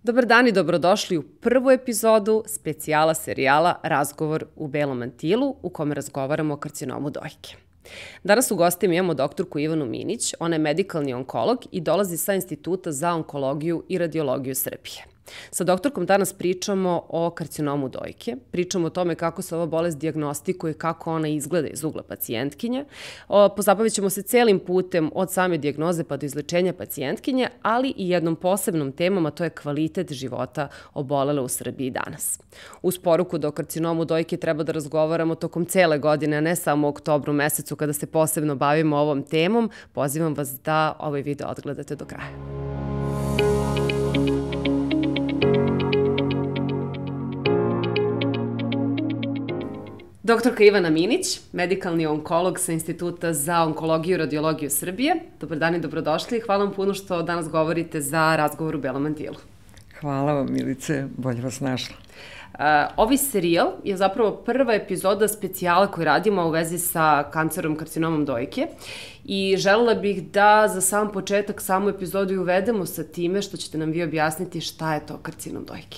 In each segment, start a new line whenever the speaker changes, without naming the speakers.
Dobar dan i dobrodošli u prvu epizodu specijala serijala Razgovor u belom mantilu u kome razgovaramo o karcinomu dojke. Danas u gostima imamo doktorku Ivanu Minić, ona je medikalni onkolog i dolazi sa Instituta za onkologiju i radiologiju Srbije. Sa doktorkom danas pričamo o karcinomu dojke, pričamo o tome kako se ova bolest dijagnostikuje i kako ona izgleda iz ugla pacijentkinje. Pozabavit ćemo se celim putem od same dijagnoze pa do izlečenja pacijentkinje, ali i jednom posebnom temom, a to je kvalitet života obolele u Srbiji danas. Uz poruku da o karcinomu dojke treba da razgovaramo tokom cele godine, a ne samo u oktobru mesecu kada se posebno bavimo ovom temom, pozivam vas da ovaj video odgledate do kraja. Doktorka Ivana Minić, medikalni onkolog sa Instituta za onkologiju i radiologiju Srbije. Dobar dan i dobrodošli. Hvala vam puno što danas govorite za Razgovor u belom mantilu.
Hvala vam, Milice, bolje vas našla.
Ovaj serijal je zapravo prva epizoda specijala koju radimo u vezi sa kancerom karcinomom dojke i želela bih da za sam početak samu epizodu uvedemo sa time što ćete nam vi objasniti šta je to karcinom dojke.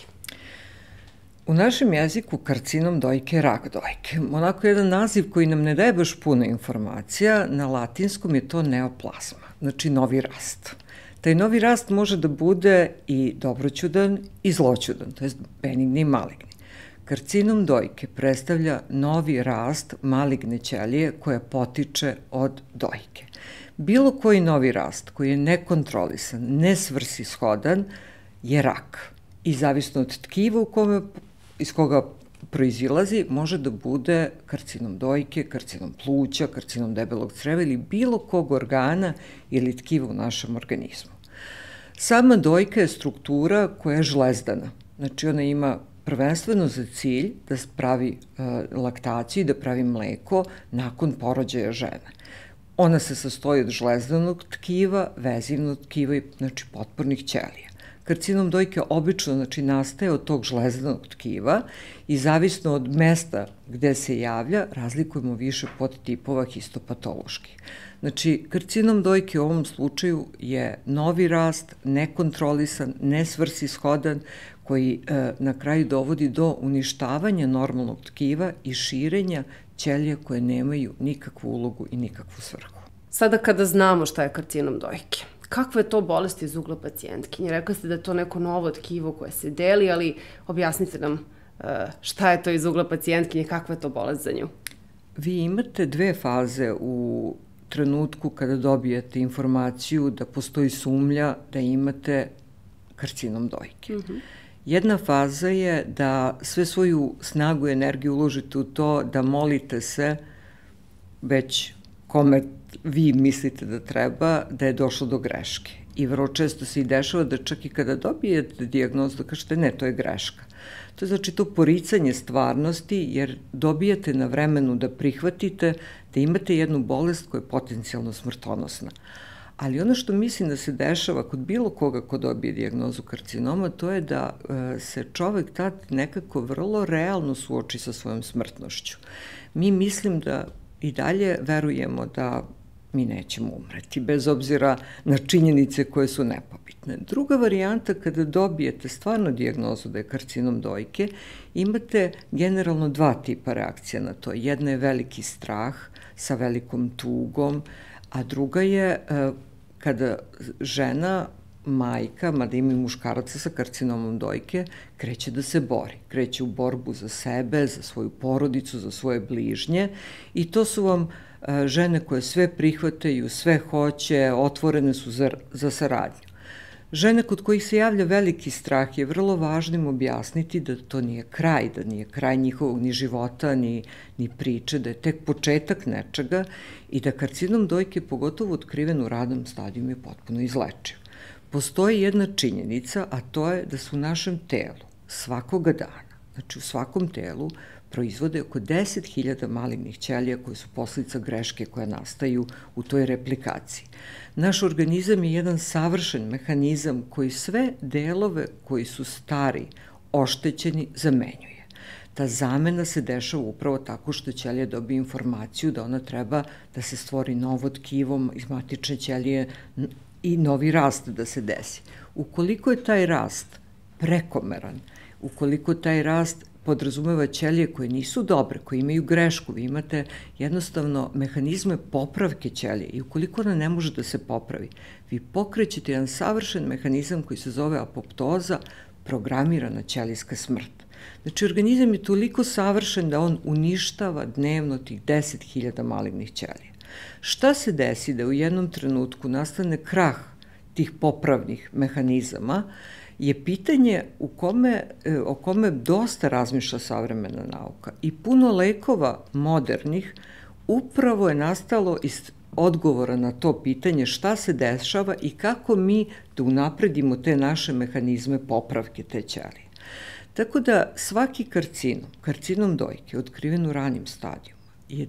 U našem jeziku karcinom dojke je rak dojke. Onako jedan naziv koji nam ne daje baš puno informacija, na latinskom je to neoplazma, znači novi rast. Taj novi rast može da bude i dobroćudan i zloćudan, to je benigni i maligni. Karcinom dojke predstavlja novi rast maligne ćelije koja potiče od dojke. Bilo koji novi rast koji je nekontrolisan, nesvrsishodan je rak. I zavisno od tkiva iz koga proizilazi, može da bude karcinom dojke, karcinom pluća, karcinom debelog creva ili bilo kog organa ili tkiva u našem organizmu. Sama dojka je struktura koja je žlezdana. Znači ona ima prvenstveno za cilj da pravi laktaciju i da pravi mleko nakon porođaja žene. Ona se sastoji od žlezdanog tkiva, vezivnog tkiva i znači potpornih ćelija. Karcinom dojke obično nastaje od tog žlezdanog tkiva i zavisno od mesta gde se javlja, razlikujemo više podtipova histopatoloških. Znači, karcinom dojke u ovom slučaju je novi rast, nekontrolisan, nesvrsishodan, koji na kraju dovodi do uništavanja normalnog tkiva i širenja ćelija koje nemaju nikakvu ulogu i nikakvu svrhu.
Sada kada znamo šta je karcinom dojke, kakva je to bolest iz ugla pacijentkinje? Rekli ste da je to neko novo tkivo koje se deli, ali objasnite nam šta je to iz ugla pacijentkinje, kakva je to bolest za nju?
Vi imate dve faze u trenutku kada dobijete informaciju da postoji sumnja da imate karcinom dojke. Jedna faza je da sve svoju snagu i energiju uložite u to da molite se već kome vi mislite da treba, da je došlo do greške. I vrlo često se i dešava da čak i kada dobijete dijagnozu da kažete ne, to je greška. To je znači to poricanje stvarnosti jer dobijate na vremenu da prihvatite da imate jednu bolest koja je potencijalno smrtonosna. Ali ono što mislim da se dešava kod bilo koga ko dobije dijagnozu karcinoma, to je da se čovek tad nekako vrlo realno suoči sa svojom smrtnošću. Mi mislim da i dalje verujemo da mi nećemo umreti, bez obzira na činjenice koje su nepobitne. Druga varijanta, kada dobijete stvarno dijagnozu da je karcinom dojke, imate generalno dva tipa reakcija na to. Jedna je veliki strah sa velikom tugom, a druga je kada žena, majka, mada ima i muškaraca sa karcinomom dojke, kreće da se bori. Kreće u borbu za sebe, za svoju porodicu, za svoje bližnje i to su vam žene koje sve prihvataju, sve hoće, otvorene su za saradnju. Žene kod kojih se javlja veliki strah je vrlo važno im objasniti da to nije kraj, da nije kraj njihovog ni života, ni priče, da je tek početak nečega i da karcinom dojke, pogotovo otkriven u ranom stadijumu, je potpuno izlečiv. Postoji jedna činjenica, a to je da se u našem telu svakoga dana, znači u svakom telu, proizvode oko 10.000 malignih ćelija koje su posledica greške koje nastaju u toj replikaciji. Naš organizam je jedan savršen mehanizam koji sve delove koji su stari, oštećeni, zamenjuje. Ta zamena se dešava upravo tako što ćelija dobije informaciju da ona treba da se stvori novo tkivo iz matične ćelije i novi rast da se desi. Ukoliko je taj rast prekomeran, ukoliko taj rast podrazumeva ćelije koje nisu dobre, koje imaju grešku, vi imate jednostavno mehanizme popravke ćelije i ukoliko ona ne može da se popravi, vi pokrećete jedan savršen mehanizam koji se zove apoptoza, programirana ćelijska smrt. Znači, organizam je toliko savršen da on uništava dnevno tih 10.000 malignih ćelija. Šta se desi da u jednom trenutku nastane krah tih popravnih mehanizama je pitanje o kome dosta razmišlja savremena nauka. I puno lekova modernih upravo je nastalo iz odgovora na to pitanje šta se dešava i kako mi da unapredimo te naše mehanizme popravke te ćelije. Tako da svaki karcinom dojke otkriven u ranim stadijima je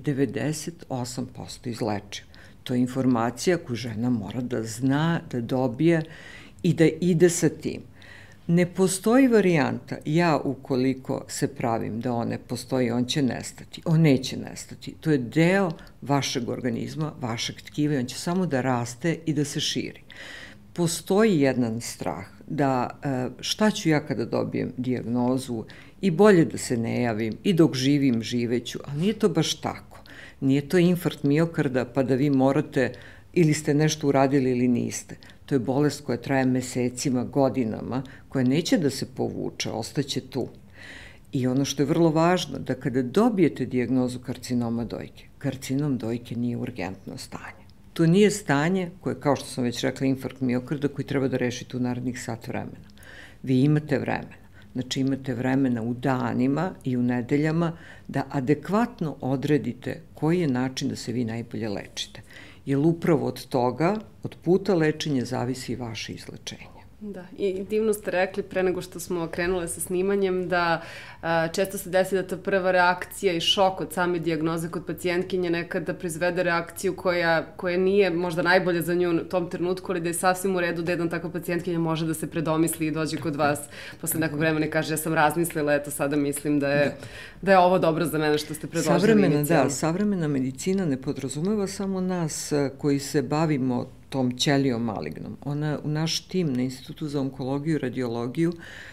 98% izlečiv. To je informacija koju žena mora da zna, da dobije i da ide sa tim. Ne postoji varijanta, ja ukoliko se pravim da on ne postoji, on će nestati. On neće nestati. To je deo vašeg organizma, vašeg tkiva i on će samo da raste i da se širi. Postoji jedan strah da šta ću ja kada dobijem dijagnozu i bolje da se ne javim i dok živim živeću, ali nije to baš tako. Nije to infarkt miokarda pa da vi morate ili ste nešto uradili ili niste. To je bolest koja traje mesecima, godinama, koja neće da se povuče, ostaće tu. I ono što je vrlo važno, da kada dobijete dijagnozu karcinoma dojke, karcinom dojke nije urgentno stanje. To nije stanje koje, kao što sam već rekla, infarkt miokarda koji treba da rešite u narednih sat vremena. Vi imate vremena. Znači imate vremena u danima i u nedeljama da adekvatno odredite koji je način da se vi najbolje lečite. Jer upravo od toga, od puta lečenja, zavisi i vaše izlečenje.
Da, i divno ste rekli pre nego što smo krenule sa snimanjem da često se desi da ta prva reakcija i šok od same dijagnoze kod pacijentkinje nekada proizvede reakciju koja nije možda najbolja za nju u tom trenutku, ali da je sasvim u redu da jedna takva pacijentkinja može da se predomisli i dođe kod vas posle nekog vremena i kaže ja sam razmislila, eto sada mislim da je ovo dobro za mene što ste predložili inicijalno.
Savremena medicina ne podrazumeva samo nas koji se bavimo tom ćelijom malignom. Ona u naš tim na Institutu za onkologiju i radiologiju,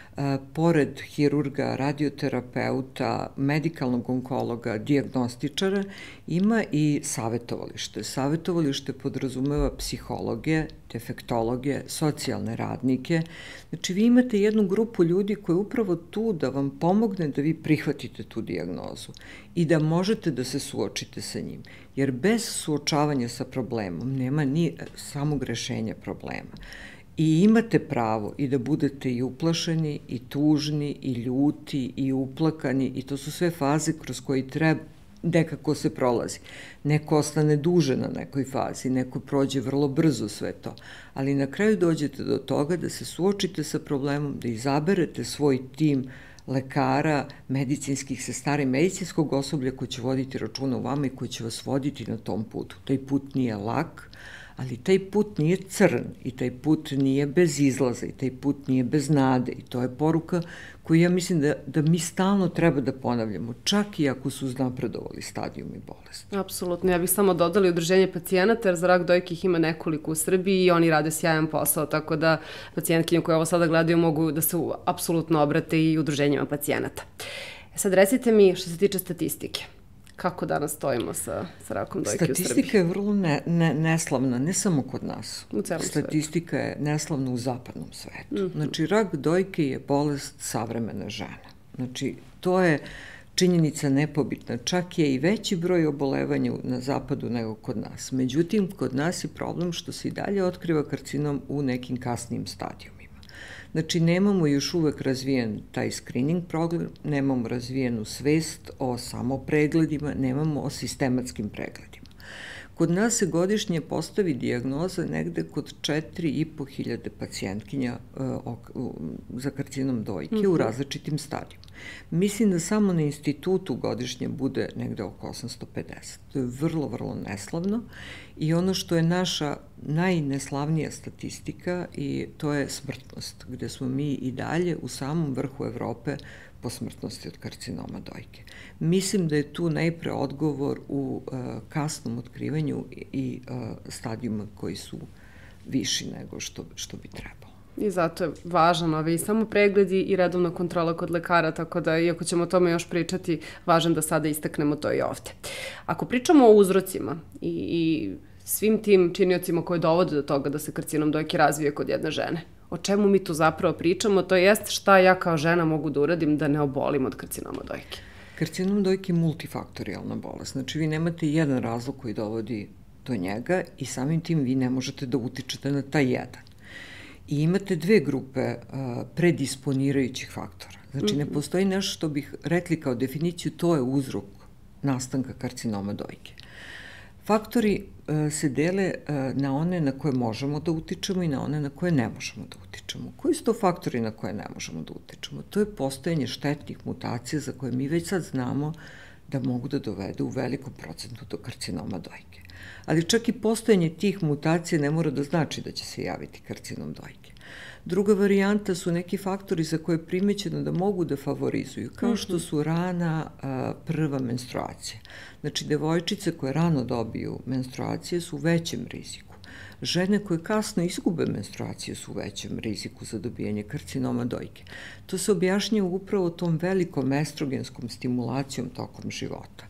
pored hirurga, radioterapeuta, medikalnog onkologa, dijagnostičara, ima i savetovalište. Savetovalište podrazumeva psihologe, defektologe, socijalne radnike. Znači, vi imate jednu grupu ljudi koja je upravo tu da vam pomogne da vi prihvatite tu dijagnozu i da možete da se suočite sa njim. Jer bez suočavanja sa problemom nema ni samog rešenja problema. I imate pravo i da budete i uplašeni, i tužni, i ljuti, i uplakani, i to su sve faze kroz koje treba nekako se prolazi. Neko ostane duže na nekoj fazi, neko prođe vrlo brzo sve to, ali na kraju dođete do toga da se suočite sa problemom, da izaberete svoj tim lekara, medicinskih sestara i medicinskog osoblja koji će voditi računa u vama i koji će vas voditi na tom putu. Taj put nije lak, ali taj put nije crn i taj put nije bez izlaza i taj put nije bez nade i to je poruka koju ja mislim da mi stalno treba da ponavljamo, čak i ako su uznapredovali stadijumi bolesti.
Apsolutno, ja bih samo dodala udruženje pacijenata, jer za rak dojke ih ima nekoliko u Srbiji i oni rade sjajan posao, tako da pacijentkinje koje ovo sada gledaju mogu da se apsolutno obrate i udruženjima pacijenata. Sad recite mi što se tiče statistike. Kako danas stojimo sa rakom dojke u Srbiji?
Statistika je vrlo neslavna, ne samo kod nas.
U celom svetu.
Statistika je neslavna u zapadnom svetu. Znači, rak dojke je bolest savremene žene. Znači, to je činjenica nepobitna. Čak je i veći broj obolevanja na zapadu nego kod nas. Međutim, kod nas je problem što se i dalje otkriva karcinom u nekim kasnijim stadijumima. Znači, nemamo još uvek razvijen taj screening program, nemamo razvijenu svest o samopregledima, nemamo o sistematskim pregledima. Kod nas se godišnje postavi dijagnoza negde kod 4.500 pacijentkinja za karcinom dojke u različitim stadijima. Mislim da samo na institutu godišnje bude negde oko 850. To je vrlo, vrlo neslavno i ono što je naša najneslavnija statistika i to je smrtnost, gde smo mi i dalje u samom vrhu Evrope po smrtnosti od karcinoma dojke. Mislim da je tu najpre odgovor u kasnom otkrivanju i stadijuma koji su viši nego što bi trebalo.
I zato je važan i samo pregledi i redovna kontrola kod lekara, tako da, iako ćemo o tome još pričati, važan da sada istaknemo to i ovde. Ako pričamo o uzrocima i svim tim činiocima koji dovode do toga da se karcinom dojke razvije kod jedne žene, o čemu mi tu zapravo pričamo, to jest šta ja kao žena mogu da uradim da ne obolim od karcinoma dojke.
Karcinom dojke je multifaktorijalna bolest, znači vi nemate jedan razlog koji dovodi do njega i samim tim vi ne možete da utičete na taj jedan. I imate dve grupe predisponirajućih faktora. Znači, ne postoji nešto što bih rekli kao definiciju, to je uzrok nastanka karcinoma dojke. Faktori se dele na one na koje možemo da utičemo i na one na koje ne možemo da utičemo. Koji su to faktori na koje ne možemo da utičemo? To je postojanje štetnih mutacija za koje mi već sad znamo da mogu da dovedu u velikom procentu do karcinoma dojke. Ali čak i postojanje tih mutacija ne mora da znači da će se javiti karcinom dojke. Druga varijanta su neki faktori za koje je primećeno da mogu da favorizuju, kao što su rana prva menstruacija. Znači, devojčice koje rano dobiju menstruacije su u većem riziku. Žene koje kasno izgube menstruaciju su u većem riziku za dobijanje karcinoma dojke. To se objašnjava upravo tom velikom estrogenskom stimulacijom tokom života.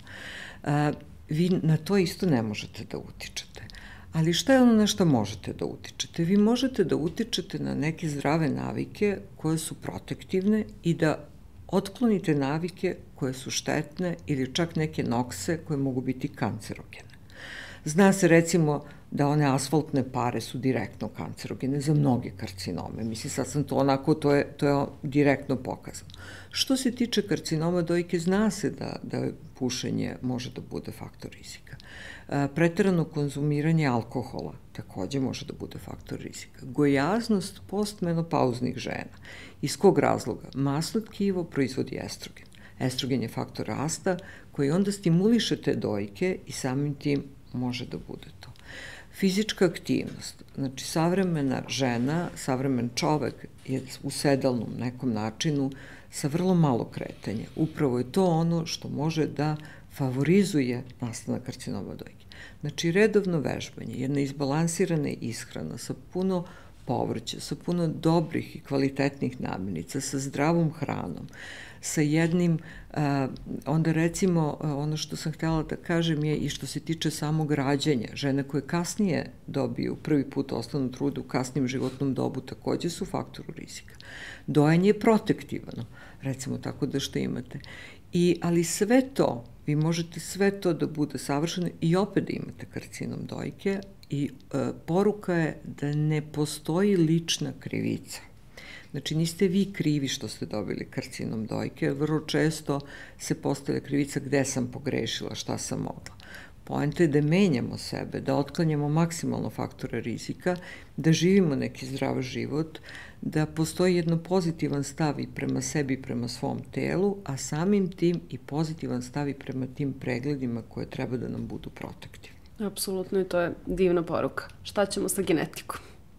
Vi na to isto ne možete da utičete. Ali šta je ono na što možete da utičete? Vi možete da utičete na neke zdrave navike koje su protektivne i da otklonite navike koje su štetne ili čak neke nokse koje mogu biti kancerogene. Zna se recimo da one asfaltne pare su direktno kancerogene za mnoge karcinome. Mislim, sad sam to onako, to je direktno pokazano. Što se tiče karcinoma dojke, zna se da pušenje može da bude faktor rizika. Preterano konzumiranje alkohola takođe može da bude faktor rizika. Gojaznost postmenopauznih žena. Iz kog razloga? Masno tkivo proizvodi estrogen. Estrogen je faktor rasta koji onda stimuliše te dojke i samim tim može da bude to. Fizička aktivnost. Znači, savremena žena, savremen čovek je u sedalnom nekom načinu sa vrlo malo kretanja. Upravo je to ono što može da favorizuje nastanak karcinoma dojke. Znači, redovno vežbanje, jedna izbalansirana ishrana sa puno povrća, sa puno dobrih i kvalitetnih namirnica, sa zdravom hranom, sa jednim, onda recimo, ono što sam htjela da kažem je i što se tiče samog rađanja. Žene koje kasnije dobiju, prvi put ostanu trudu u kasnijem životnom dobu, takođe su faktor rizika. Dojenje je protektivano, recimo tako da što imate. Ali sve to, vi možete sve to da bude savršeno i opet da imate karcinom dojke i poruka je da ne postoji lična krivica. Znači, niste vi krivi što ste dobili karcinom dojke, vrlo često se postavlja krivica gde sam pogrešila, šta sam mogla. Poenta je da menjamo sebe, da otklanjamo maksimalno faktore rizika, da živimo neki zdrav život, da postoji jedno pozitivan stav i prema sebi i prema svom telu, a samim tim i pozitivan stav i prema tim pregledima koje treba da nam budu protektivni.
Apsolutno, i to je divna poruka. Šta ćemo sa genetikom?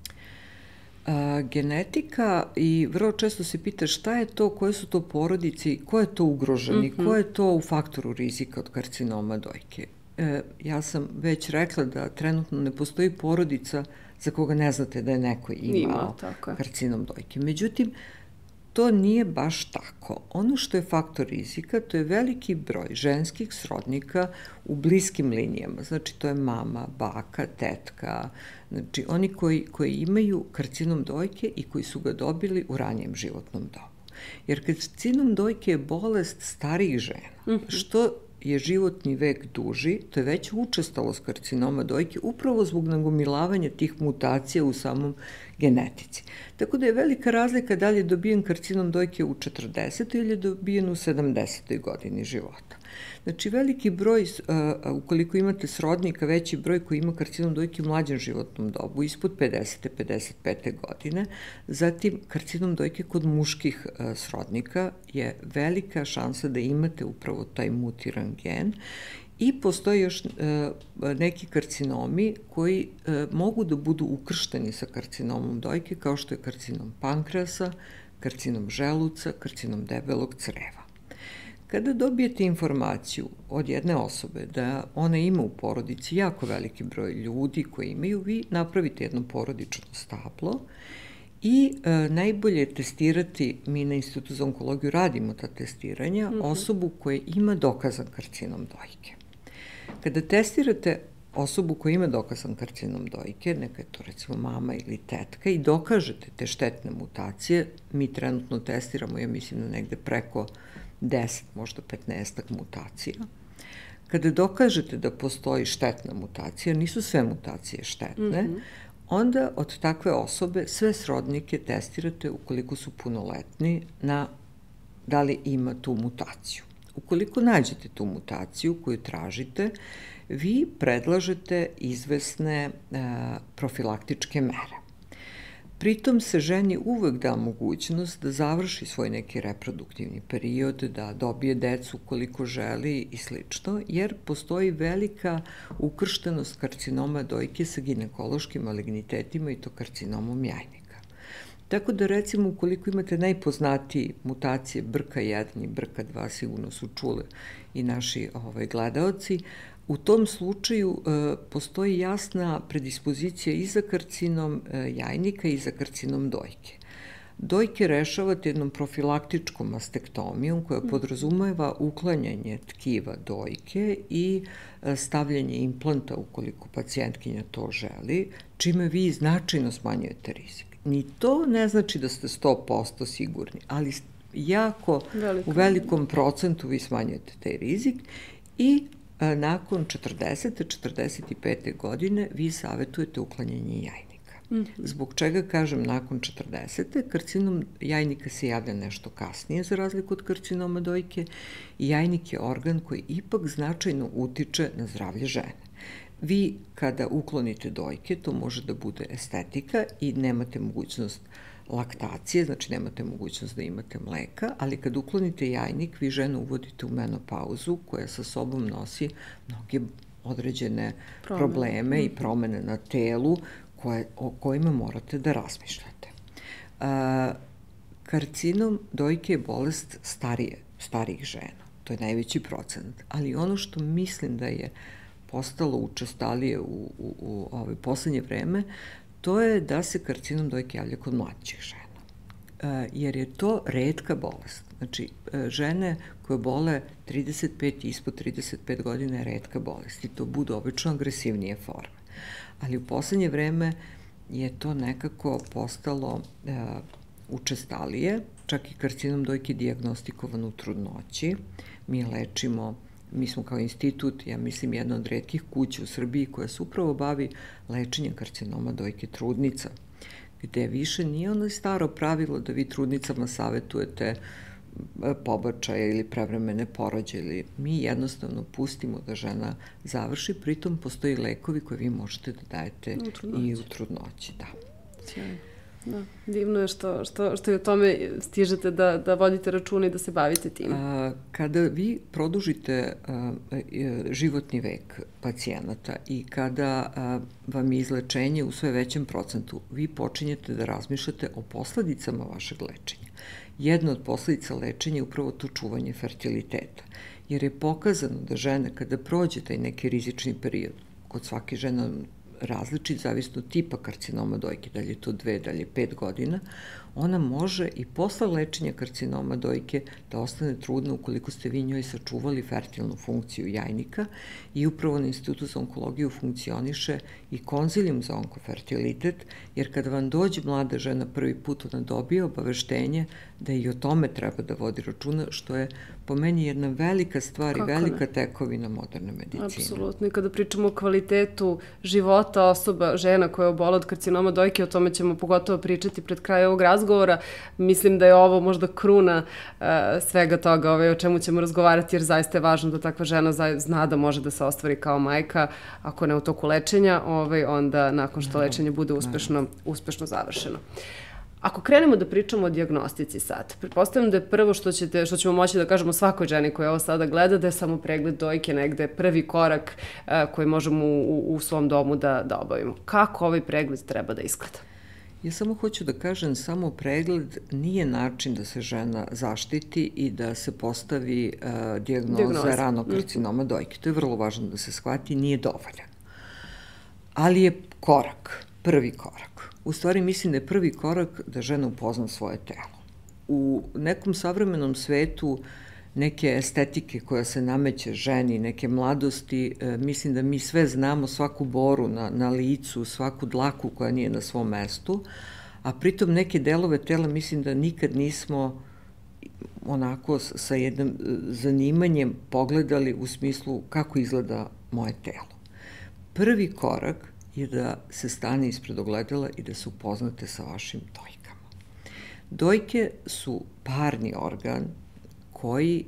Genetika, i vrlo često se pita šta je to, koje su to porodice i ko je to ugroženi, ko je to u faktoru rizika od karcinoma dojke. Ja sam već rekla da trenutno ne postoji porodica za koga ne znate da je neko imao karcinom dojke. Međutim, to nije baš tako. Ono što je faktor rizika, to je veliki broj ženskih srodnika u bliskim linijama. Znači, to je mama, baka, tetka, znači oni koji imaju karcinom dojke i koji su ga dobili u ranijem životnom dobu. Jer karcinom dojke je bolest starijih žena. Što je životni vek duži, to je veća učestalost karcinoma dojke upravo zbog nagomilavanja tih mutacija u samom genetici. Tako da je velika razlika da li je dobijen karcinom dojke u 40. ili je dobijen u 70. godini života. Znači, veliki broj, ukoliko imate srodnika, veći broj koji ima karcinom dojke u mlađem životnom dobu, ispod 50. 55. godine, zatim karcinom dojke kod muških srodnika je velika šansa da imate upravo taj mutiran gen i postoje još neki karcinomi koji mogu da budu ukršteni sa karcinomom dojke, kao što je karcinom pankreasa, karcinom želuca, karcinom debelog creva. Kada dobijete informaciju od jedne osobe da ona ima u porodici jako veliki broj ljudi koji imaju, vi napravite jedno porodično stablo I najbolje je testirati, mi na Institutu za onkologiju radimo ta testiranja, osobu koja ima dokazan karcinom dojke. Kada testirate osobu koja ima dokazan karcinom dojke, neka je to recimo mama ili tetka, i dokažete te štetne mutacije, mi trenutno testiramo, ja mislim da negde preko 10, možda 15 mutacija. Kada dokažete da postoji štetna mutacija, nisu sve mutacije štetne, onda od takve osobe sve srodnike testirate ukoliko su punoletni na da li ima tu mutaciju. Ukoliko nađete tu mutaciju koju tražite, vi predlažete izvesne profilaktičke mere. Pritom se ženi uvek da mogućnost da završi svoj neki reproduktivni period, da dobije decu koliko želi i slično, jer postoji velika ukrštenost karcinoma dojke sa ginekološkim malignitetima i to karcinomom jajnika. Tako da recimo ukoliko imate najpoznatiji mutacije BRCA1 i BRCA2, sigurno su čule i naši gledaoci, u tom slučaju postoji jasna predispozicija i za karcinom jajnika i za karcinom dojke. Dojke rešavate jednom profilaktičkom mastektomijom koja podrazumeva uklanjanje tkiva dojke i stavljanje implanta ukoliko pacijentkinja to želi, čime vi značajno smanjujete rizik. Ni to ne znači da ste 100% sigurni, ali jako u velikom procentu vi smanjujete taj rizik i nakon 40. 45. godine vi savjetujete uklanjanje jajnika. Zbog čega kažem nakon 40. karcinom jajnika se javlja nešto kasnije za razliku od karcinoma dojke i jajnik je organ koji ipak značajno utiče na zdravlje žene. Vi kada uklonite dojke, to može da bude estetika i nemate mogućnost laktacije, znači nemate mogućnost da imate mleka, ali kad uklonite jajnik, vi ženu uvodite u menopauzu koja sa sobom nosi mnoge određene probleme i promene na telu o kojima morate da razmišljate. Karcinom dojke je bolest starijih žena, to je najveći procenat, ali ono što mislim da je postalo učestalije u poslednje vreme, to je da se karcinom dojke javlja kod mlađih žena, jer je to retka bolest. Znači, žene koje bole 35 i ispod 35 godina je retka bolest i to budu obično agresivnije forme. Ali u poslednje vreme je to nekako postalo učestalije, čak i karcinom dojke dijagnostikovan u trudnoći. Mi smo kao institut, ja mislim, jedna od retkih kuća u Srbiji koja se upravo bavi lečenjem karcinoma dojke trudnica, gde više nije ono staro pravilo da vi trudnicama savetujete pobačaje ili prevremene porođaje. Mi jednostavno pustimo da žena završi, pritom postoji lekovi koje vi možete da dajete i u trudnoći. Da.
Sjajno. Da, divno je što i o tome stižete da vodite računa i da se bavite tim.
Kada vi produžite životni vek pacijenata i kada vam je izlečenje u sve većem procentu, vi počinjete da razmišljate o posledicama vašeg lečenja. Jedna od posledica lečenja je upravo to čuvanje fertiliteta, jer je pokazano da žene kada prođe taj neki rizični period, kod svake žene različit, zavisno od tipa karcinoma dojke, da li je to 2, da li je 5 godina, ona može i posle lečenja karcinoma dojke da ostane trudna ukoliko ste vi njoj sačuvali fertilnu funkciju jajnika i upravo na Institutu za onkologiju funkcioniše i konzilijum za onkofertilitet, jer kada vam dođe mlada žena prvi put, ona dobije obaveštenje da i o tome treba da vodi računa, što je po meni jedna velika stvar i velika tekovina moderne medicine.
Apsolutno. I kada pričamo o kvalitetu života osoba, žena koja je obola od karcinoma dojke, o tome ćemo pogotovo pričati pred kraj ovog razgovora. Mislim da je ovo možda kruna svega toga o čemu ćemo razgovarati, jer zaista je važno da takva žena zna da može da se ostvari kao majka, ako ne u toku lečenja, onda nakon što lečenje bude uspešno završeno. Ako krenemo da pričamo o dijagnostici sad, pretpostavljam da je prvo što ćemo moći da kažemo svakoj ženi koja ovo sada gleda, da je samo pregled dojke negde prvi korak koji možemo u svom domu da obavimo. Kako ovaj pregled treba da izgleda?
Ja samo hoću da kažem, samo pregled nije način da se žena zaštiti i da se postavi dijagnoza ranog karcinoma dojke. To je vrlo važno da se shvati, nije dovoljan. Ali je korak, prvi korak. u stvari mislim da je prvi korak da žena upozna svoje telo. U nekom savremenom svetu neke estetike koja se nameće ženi, neke mladosti, mislim da mi sve znamo, svaku boru na licu, svaku dlaku koja nije na svom mestu, a pritom neke delove tela mislim da nikad nismo onako sa jednim zanimanjem pogledali u smislu kako izgleda moje telo. Prvi korak je da se stane ispred ogledala i da se upoznate sa vašim dojkama. Dojke su parni organ koji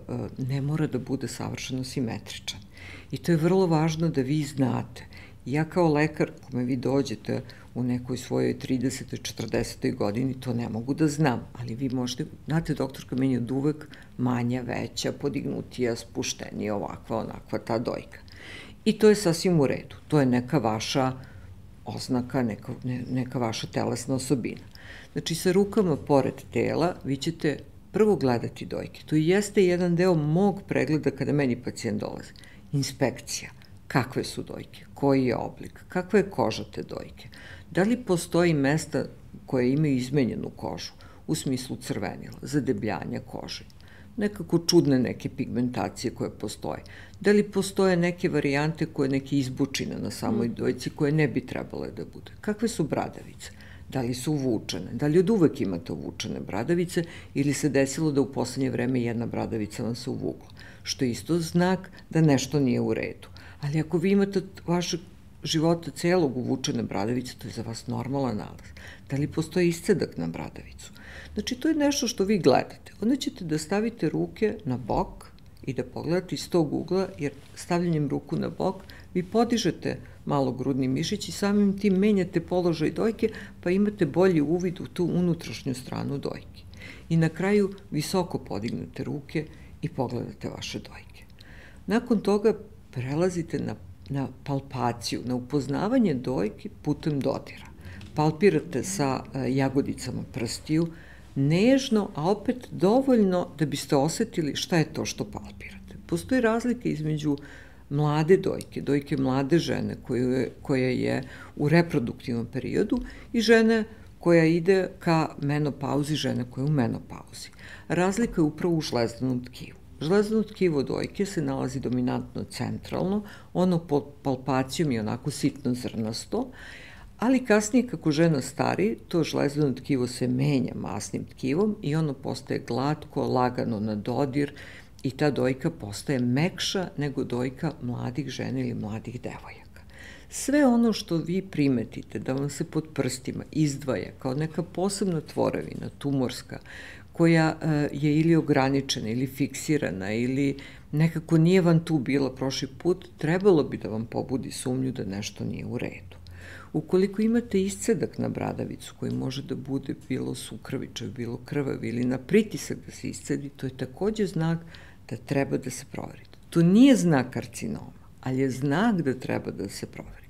ne mora da bude savršeno simetričan. I to je vrlo važno da vi znate. Ja kao lekar, kome vi dođete u nekoj svojoj 30. 40. godini, to ne mogu da znam, ali vi možete, znate, doktorka, meni je od uvek manja, veća, podignutija, spuštenija, ovakva, onakva, ta dojka. I to je sasvim u redu. To je neka vaša oznaka, neka vaša telesna osobina. Znači, sa rukama pored tela vi ćete prvo gledati dojke. To jeste jedan deo mog pregleda kada meni pacijent dolazi. Inspekcija. Kakve su dojke? Koji je oblik? Kakva je koža te dojke? Da li postoji mesta koje imaju izmenjenu kožu u smislu crvenila, zadebljanja kože? Nekako čudne neke pigmentacije koje postoje. Da li postoje neke varijante koje neke izbučine na samoj dojci koje ne bi trebale da bude? Kakve su bradavice? Da li su uvučene? Da li od uvek imate uvučene bradavice ili se desilo da u poslednje vreme jedna bradavica vam se uvukla? Što je isto znak da nešto nije u redu. Ali ako vi imate vašeg života celog uvučene bradavice, to je za vas normalan nalaz. Da li postoji iscedak na bradavicu? Znači, to je nešto što vi gledate. Onda ćete da stavite ruke na bok i da pogledate iz tog ugla, jer stavljanjem ruku na bok vi podižete malo grudni mišić i samim tim menjate položaj dojke, pa imate bolji uvid u tu unutrašnju stranu dojke. I na kraju visoko podignete ruke i pogledate vaše dojke. Nakon toga prelazite na palpaciju, na upoznavanje dojke putem dodira. Palpirate sa jagodicama prstiju, nežno, a opet dovoljno da biste osetili šta je to što palpirate. Postoji razlika između mlade dojke, dojke mlade žene koja je u reproduktivnom periodu i žene koja ide ka menopauzi, žene koja je u menopauzi. Razlika je upravo u žlezdanom tkivu. Žlezdano tkivo dojke se nalazi dominantno centralno, ono pod palpacijom je onako sitno zrnasto, ali kasnije kako žena stari, to žlezdano tkivo se menja masnim tkivom i ono postaje glatko, lagano na dodir i ta dojka postaje mekša nego dojka mladih žena ili mladih devojaka. Sve ono što vi primetite da vam se pod prstima izdvaja kao neka posebna tvorevina, tumorska, koja je ili ograničena ili fiksirana ili nekako nije vam tu bila prošli put, trebalo bi da vam pobudi sumnju da nešto nije u redu. Ukoliko imate iscedak na bradavicu koji može da bude bilo sukrvičav, bilo krvav ili na pritisak da se iscedi, to je takođe znak da treba da se proverite. To nije znak karcinoma, ali je znak da treba da se proverite.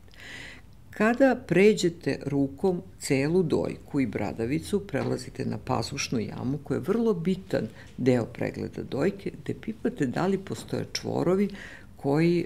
Kada pređete rukom celu dojku i bradavicu, prelazite na pazušnu jamu, koja je vrlo bitan deo pregleda dojke, gde pipate da li postoje čvorovi koji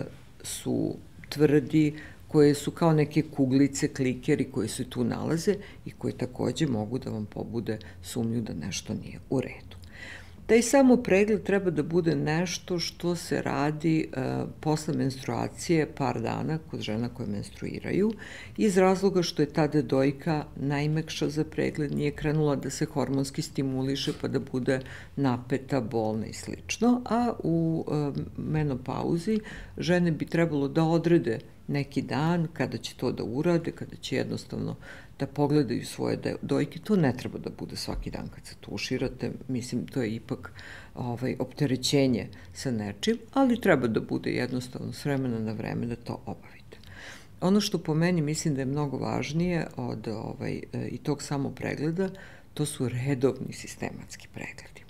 su tvrdi, koje su kao neke kuglice, klikeri koji se tu nalaze i koji takođe mogu da vam pobude sumnju da nešto nije u redu. Taj samo pregled treba da bude nešto što se radi posle menstruacije par dana kod žena koje menstruiraju, iz razloga što je tada dojka najmekša za pregled, nije krenula da se hormonski stimuliše pa da bude napeta, bolna i slično, a u menopauzi žene bi trebalo da odrede neki dan kada će to da urade, kada će jednostavno da pogledaju svoje dojke. To ne treba da bude svaki dan kad se tuširate, mislim, to je ipak opterećenje sa nečim, ali treba da bude jednostavno s vremena na vreme da to obavite. Ono što po meni mislim da je mnogo važnije od i tog samo pregleda, to su redovni sistematski pregledi.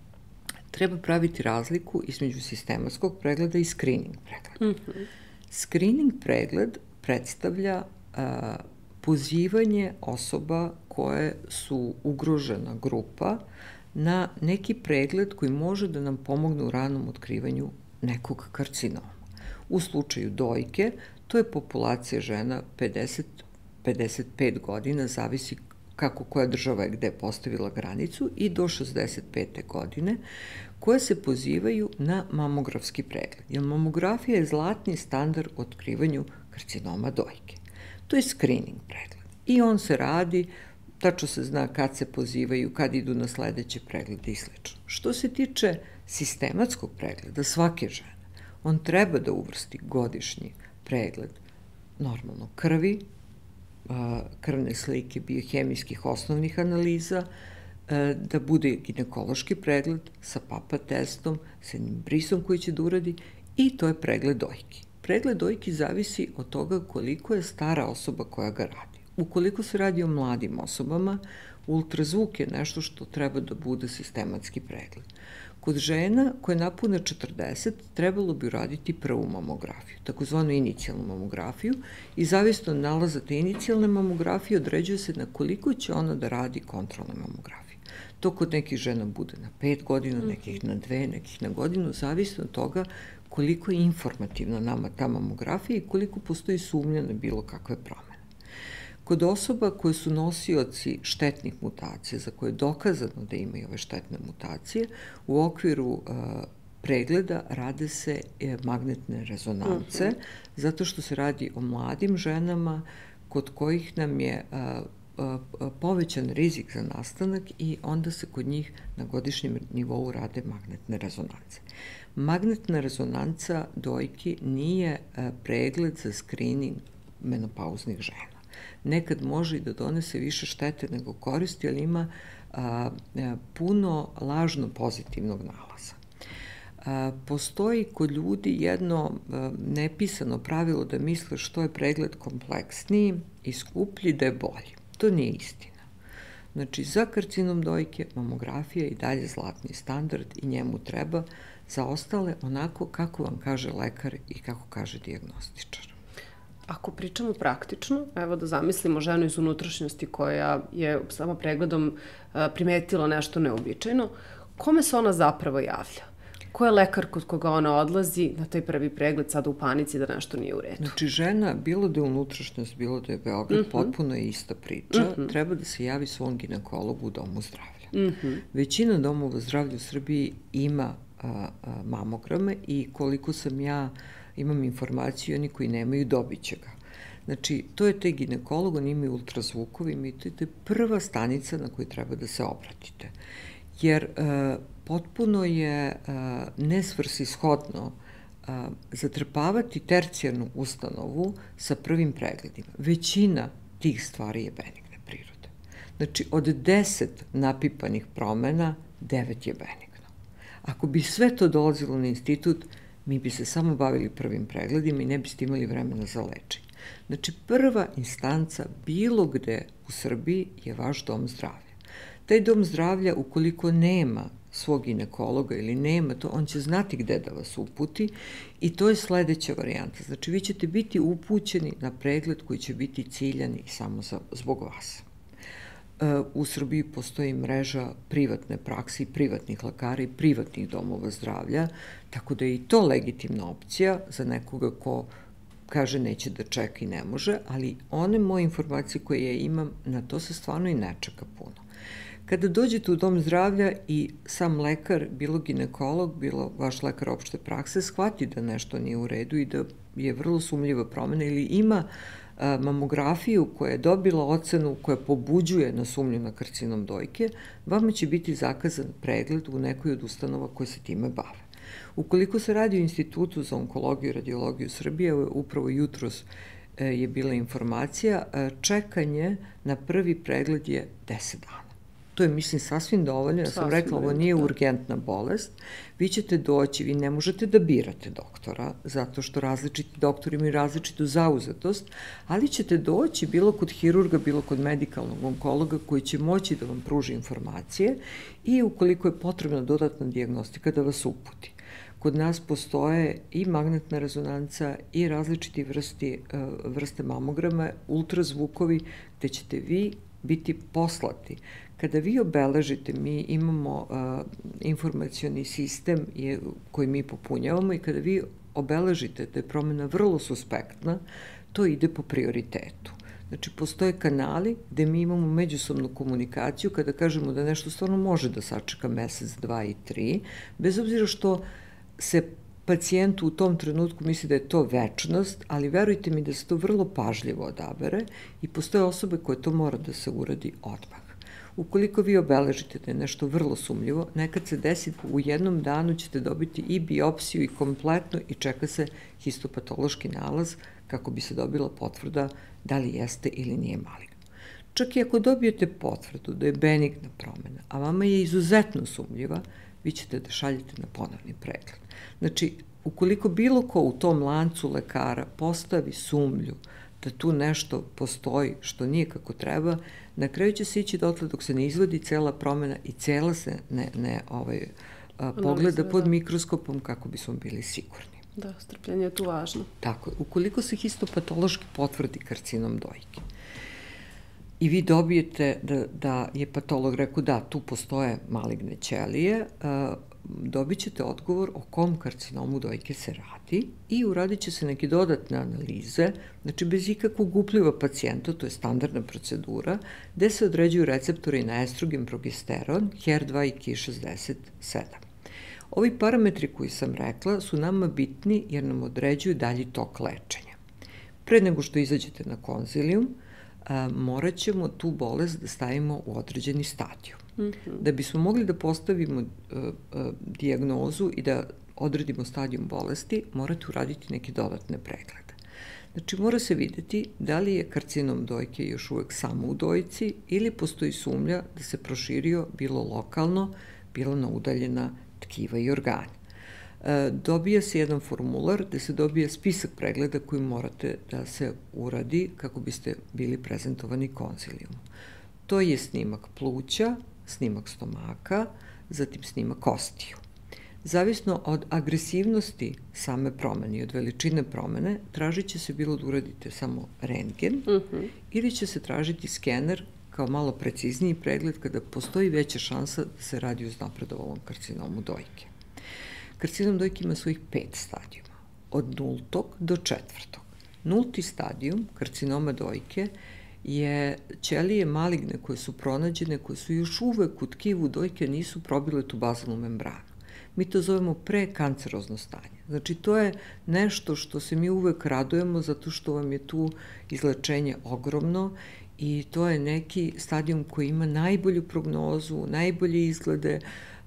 Treba praviti razliku između sistematskog pregleda i screening pregleda. Screening pregled predstavlja pozivanje osoba koje su ugrožena grupa na neki pregled koji može da nam pomogne u ranom otkrivanju nekog karcinoma. U slučaju dojke, to je populacija žena 50 55 godina, zavisi kako koja država je gde postavila granicu, i do 65. godine, koje se pozivaju na mamografski pregled. Jer mamografija je zlatni standard u otkrivanju karcinoma dojke. To je screening pregled. I on se radi, tačno se zna kad se pozivaju, kad idu na sledeće preglede i sl. Što se tiče sistematskog pregleda svake žene, on treba da uvrsti godišnji pregled normalno krvi, krvne slike, biohemijskih osnovnih analiza, da bude ginekološki pregled sa papa testom, sa jednim brisom koji će da uradi, i to je pregled dojki. Pregled dojki zavisi od toga koliko je stara osoba koja ga radi. Ukoliko se radi o mladim osobama, ultrazvuk je nešto što treba da bude sistematski pregled. Kod žena koje napune 40 trebalo bi uraditi prvu mamografiju, takozvanu inicijalnu mamografiju, i zavisno od nalaza te inicijalne mamografije određuje se na koliko će ona da radi kontrolne mamografije. To kod nekih žena bude na 5 godina, nekih na 2, nekih na godinu, zavisno od toga koliko je informativna nama ta mamografija i koliko postoji sumnja na bilo kakve promene. Kod osoba koje su nosioci štetnih mutacija, za koje je dokazano da imaju ove štetne mutacije, u okviru pregleda rade se magnetne rezonance, zato što se radi o mladim ženama kod kojih nam je povećan rizik za nastanak i onda se kod njih na godišnjem nivou rade magnetne rezonance. Magnetna rezonanca dojki nije pregled za screening menopauznih žena. Nekad može i da donese više štete nego koristi, ali ima puno lažno pozitivnog nalaza. Postoji kod ljudi jedno nepisano pravilo da misle što je pregled kompleksniji i skuplji da je bolji. To nije istina. Znači, za karcinom dojke mamografija je i dalje zlatni standard i njemu treba, za ostale onako kako vam kaže lekar i kako kaže dijagnostičar.
Ako pričamo praktično, evo da zamislimo ženu iz unutrašnjosti koja je samo pregledom primetila nešto neobičajno, kome se ona zapravo javlja? Ko je lekar kod koga ona odlazi na taj prvi pregled sada u panici da nešto nije u redu?
Znači, žena, bilo da je unutrašnjost, bilo da je Beograd, potpuno je ista priča, treba da se javi svom ginekologu u domu zdravlja. Većina domova zdravlja u Srbiji ima mamograme i koliko sam ja imam informaciju, oni koji nemaju dobit će ga. Znači, to je taj ginekolog, oni imaju ultrazvukovi, i to je prva stanica na koju treba da se obratite. Jer potpuno je nesvrsishodno zatrpavati tercijarnu ustanovu sa prvim pregledima. Većina tih stvari je benigne prirode. Znači, od 10 napipanih promena, 9 je benigno. Ako bi sve to dolazilo na institut, mi bi se samo bavili prvim pregledima i ne biste imali vremena za lečenje. Znači, prva instanca bilo gde u Srbiji je vaš dom zdravlja. Taj dom zdravlja, ukoliko nema svog ginekologa ili nema to, on će znati gde da vas uputi i to je sledeća varijanta. Znači, vi ćete biti upućeni na pregled koji će biti ciljani samo zbog vas. U Srbiji postoji mreža privatne prakse i privatnih lekara i privatnih domova zdravlja, tako da je i to legitimna opcija za nekoga ko kaže neće da čeka i ne može, ali one moje informacije koje ja imam, na to se stvarno i ne čeka puno. Kada dođete u dom zdravlja i sam lekar, bilo ginekolog, bilo vaš lekar opšte prakse, shvati da nešto nije u redu i da je vrlo sumnjiva promena ili ima mamografiju koja je dobila ocenu koja pobuđuje na sumnju na karcinom dojke, vama će biti zakazan pregled u nekoj od ustanova koje se time bave. Ukoliko se radi o Institutu za onkologiju i radiologiju Srbije, upravo jutros je bila informacija, čekanje na prvi pregled je 10 dana. To je, mislim, sasvim dovoljno. Ja sam rekla, ovo nije urgentna bolest. Vi ćete doći, vi ne možete da birate doktora, zato što različiti doktori imaju različitu zauzetost, ali ćete doći bilo kod hirurga, bilo kod medikalnog onkologa koji će moći da vam pruži informacije i ukoliko je potrebna dodatna dijagnostika da vas uputi. Kod nas postoje i magnetna rezonanca i različiti vrste mamograma, ultrazvukovi, gde ćete vi biti poslati. Kada vi obeležite, mi imamo informacioni sistem koji mi popunjavamo i kada vi obeležite da je promena vrlo suspektna, to ide po prioritetu. Znači, postoje kanali gde mi imamo međusobnu komunikaciju kada kažemo da nešto stvarno može da sačeka mesec, 2 i 3, bez obzira što se pacijentu u tom trenutku misli da je to večnost, ali verujte mi da se to vrlo pažljivo odabere i postoje osobe koje to mora da se uradi odmah. Ukoliko vi obeležite da je nešto vrlo sumljivo, nekad se desi u jednom danu ćete dobiti i biopsiju i kompletno i čeka se histopatološki nalaz kako bi se dobila potvrda da li jeste ili nije maligno. Čak i ako dobijete potvrdu da je benigna promena, a vama je izuzetno sumljiva, vi ćete da šaljete na ponovni pregled. Znači, ukoliko bilo ko u tom lancu lekara postavi sumlju da tu nešto postoji što nije kako treba, na kraju će se ići dotle dok se ne izvodi cela promena i cela se ne pogleda pod mikroskopom kako bismo bili sigurni.
Da, strpljenje je tu važno.
Tako je. Ukoliko se histopatološki potvrdi karcinom dojke i vi dobijete da je patolog rekao da tu postoje maligne ćelije, dobit ćete odgovor o kom karcinomu dojke se radi i uradit će se neke dodatne analize, znači bez ikakvog upliva pacijenta, to je standardna procedura, gde se određuju receptori na estrogen, progesteron, HER2 i Ki67. Ovi parametri koji sam rekla su nama bitni jer nam određuju dalji tok lečenja. Pre nego što izađete na konzilijum, morat ćemo tu bolest da stavimo u određeni stadijum. Da bismo mogli da postavimo dijagnozu i da odredimo stadijum bolesti, morate uraditi neke dodatne preglede. Znači, mora se videti da li je karcinom dojke još uvek samo u dojci ili postoji sumnja da se proširio bilo lokalno, bilo na udaljena tkiva i organi. Dobija se jedan formular gde se dobija spisak pregleda koji morate da se uradi kako biste bili prezentovani konzilijumu. To je snimak pluća, snimak stomaka, zatim snimak kostiju. Zavisno od agresivnosti same promene i od veličine promene, tražit će se bilo da uradite samo rentgen ili će se tražiti skener kao malo precizniji pregled kada postoji veća šansa da se radi uz napredovalom karcinomu dojke. Karcinom dojke ima svojih 5 stadijuma, od 0. do 4. 0. stadijum karcinoma dojke je ćelije maligne koje su pronađene, koje su još uvek u tkivu dojke, nisu probile tu bazalnu membranu. Mi to zovemo prekancerozno stanje. Znači, to je nešto što se mi uvek radujemo zato što vam je tu izlečenje ogromno i to je neki stadijum koji ima najbolju prognozu, najbolje izglede.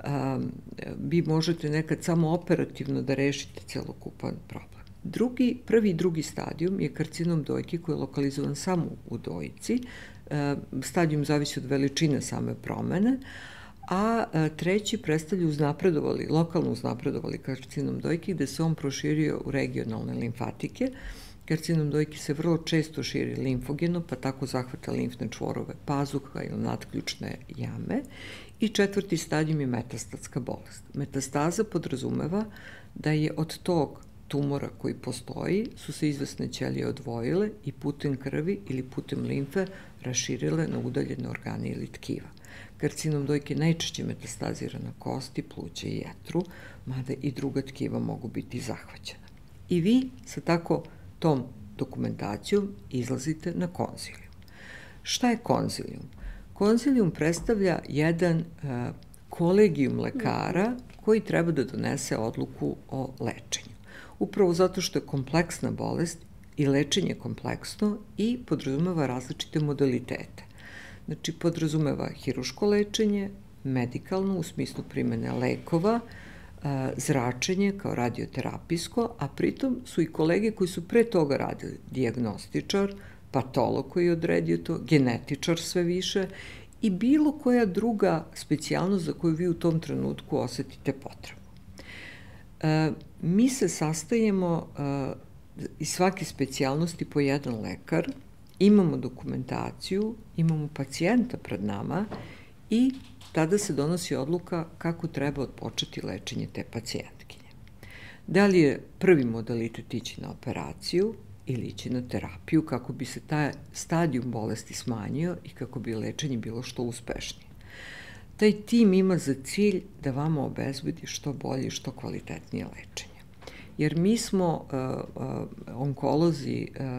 Vi možete nekad samo operativno da rešite celokupan problem. Prvi i drugi stadijum je karcinom dojke koji je lokalizovan samo u dojci. Stadijum zavisi od veličine same promene, a treći predstavlja lokalno uznapredovali karcinom dojke gde se on proširio u regionalne limfatike. Karcinom dojke se vrlo često širi limfogeno, pa tako zahvata limfne čvorove pazuha ili natključne jame. I 4. stadijum je metastatska bolest. Metastaza podrazumeva da je od tog tumora koji postoji su se izvesne ćelije odvojile i putem krvi ili putem limfe raširile na udaljene organe ili tkiva. Karcinom dojke najčešće metastazira na kosti, pluća i jetru, mada i druga tkiva mogu biti zahvaćena. I vi sa tako tom dokumentacijom izlazite na konzilijum. Šta je konzilijum? Konzilijum predstavlja jedan kolegijum lekara koji treba da donese odluku o lečenju. Upravo zato što je kompleksna bolest i lečenje kompleksno i podrazumeva različite modalitete. Znači, podrazumeva hiruško lečenje, medikalno u smislu primene lekova, zračenje kao radioterapijsko, a pritom su i kolege koji su pre toga radili, dijagnostičar, patolog koji je odredio to, genetičar sve više i bilo koja druga specijalnost za koju vi u tom trenutku osetite potrebu. Mi se sastajemo iz svake specijalnosti po jedan lekar, imamo dokumentaciju, imamo pacijenta pred nama i tada se donosi odluka kako treba odpočeti lečenje te pacijentkinje. Da li je prvi modalitet ići na operaciju ili ići na terapiju kako bi se taj stadijum bolesti smanjio i kako bi lečenje bilo što uspešnije. Taj tim ima za cilj da vama obezbedi što bolje i što kvalitetnije lečenje. Jer mi smo, onkolozi,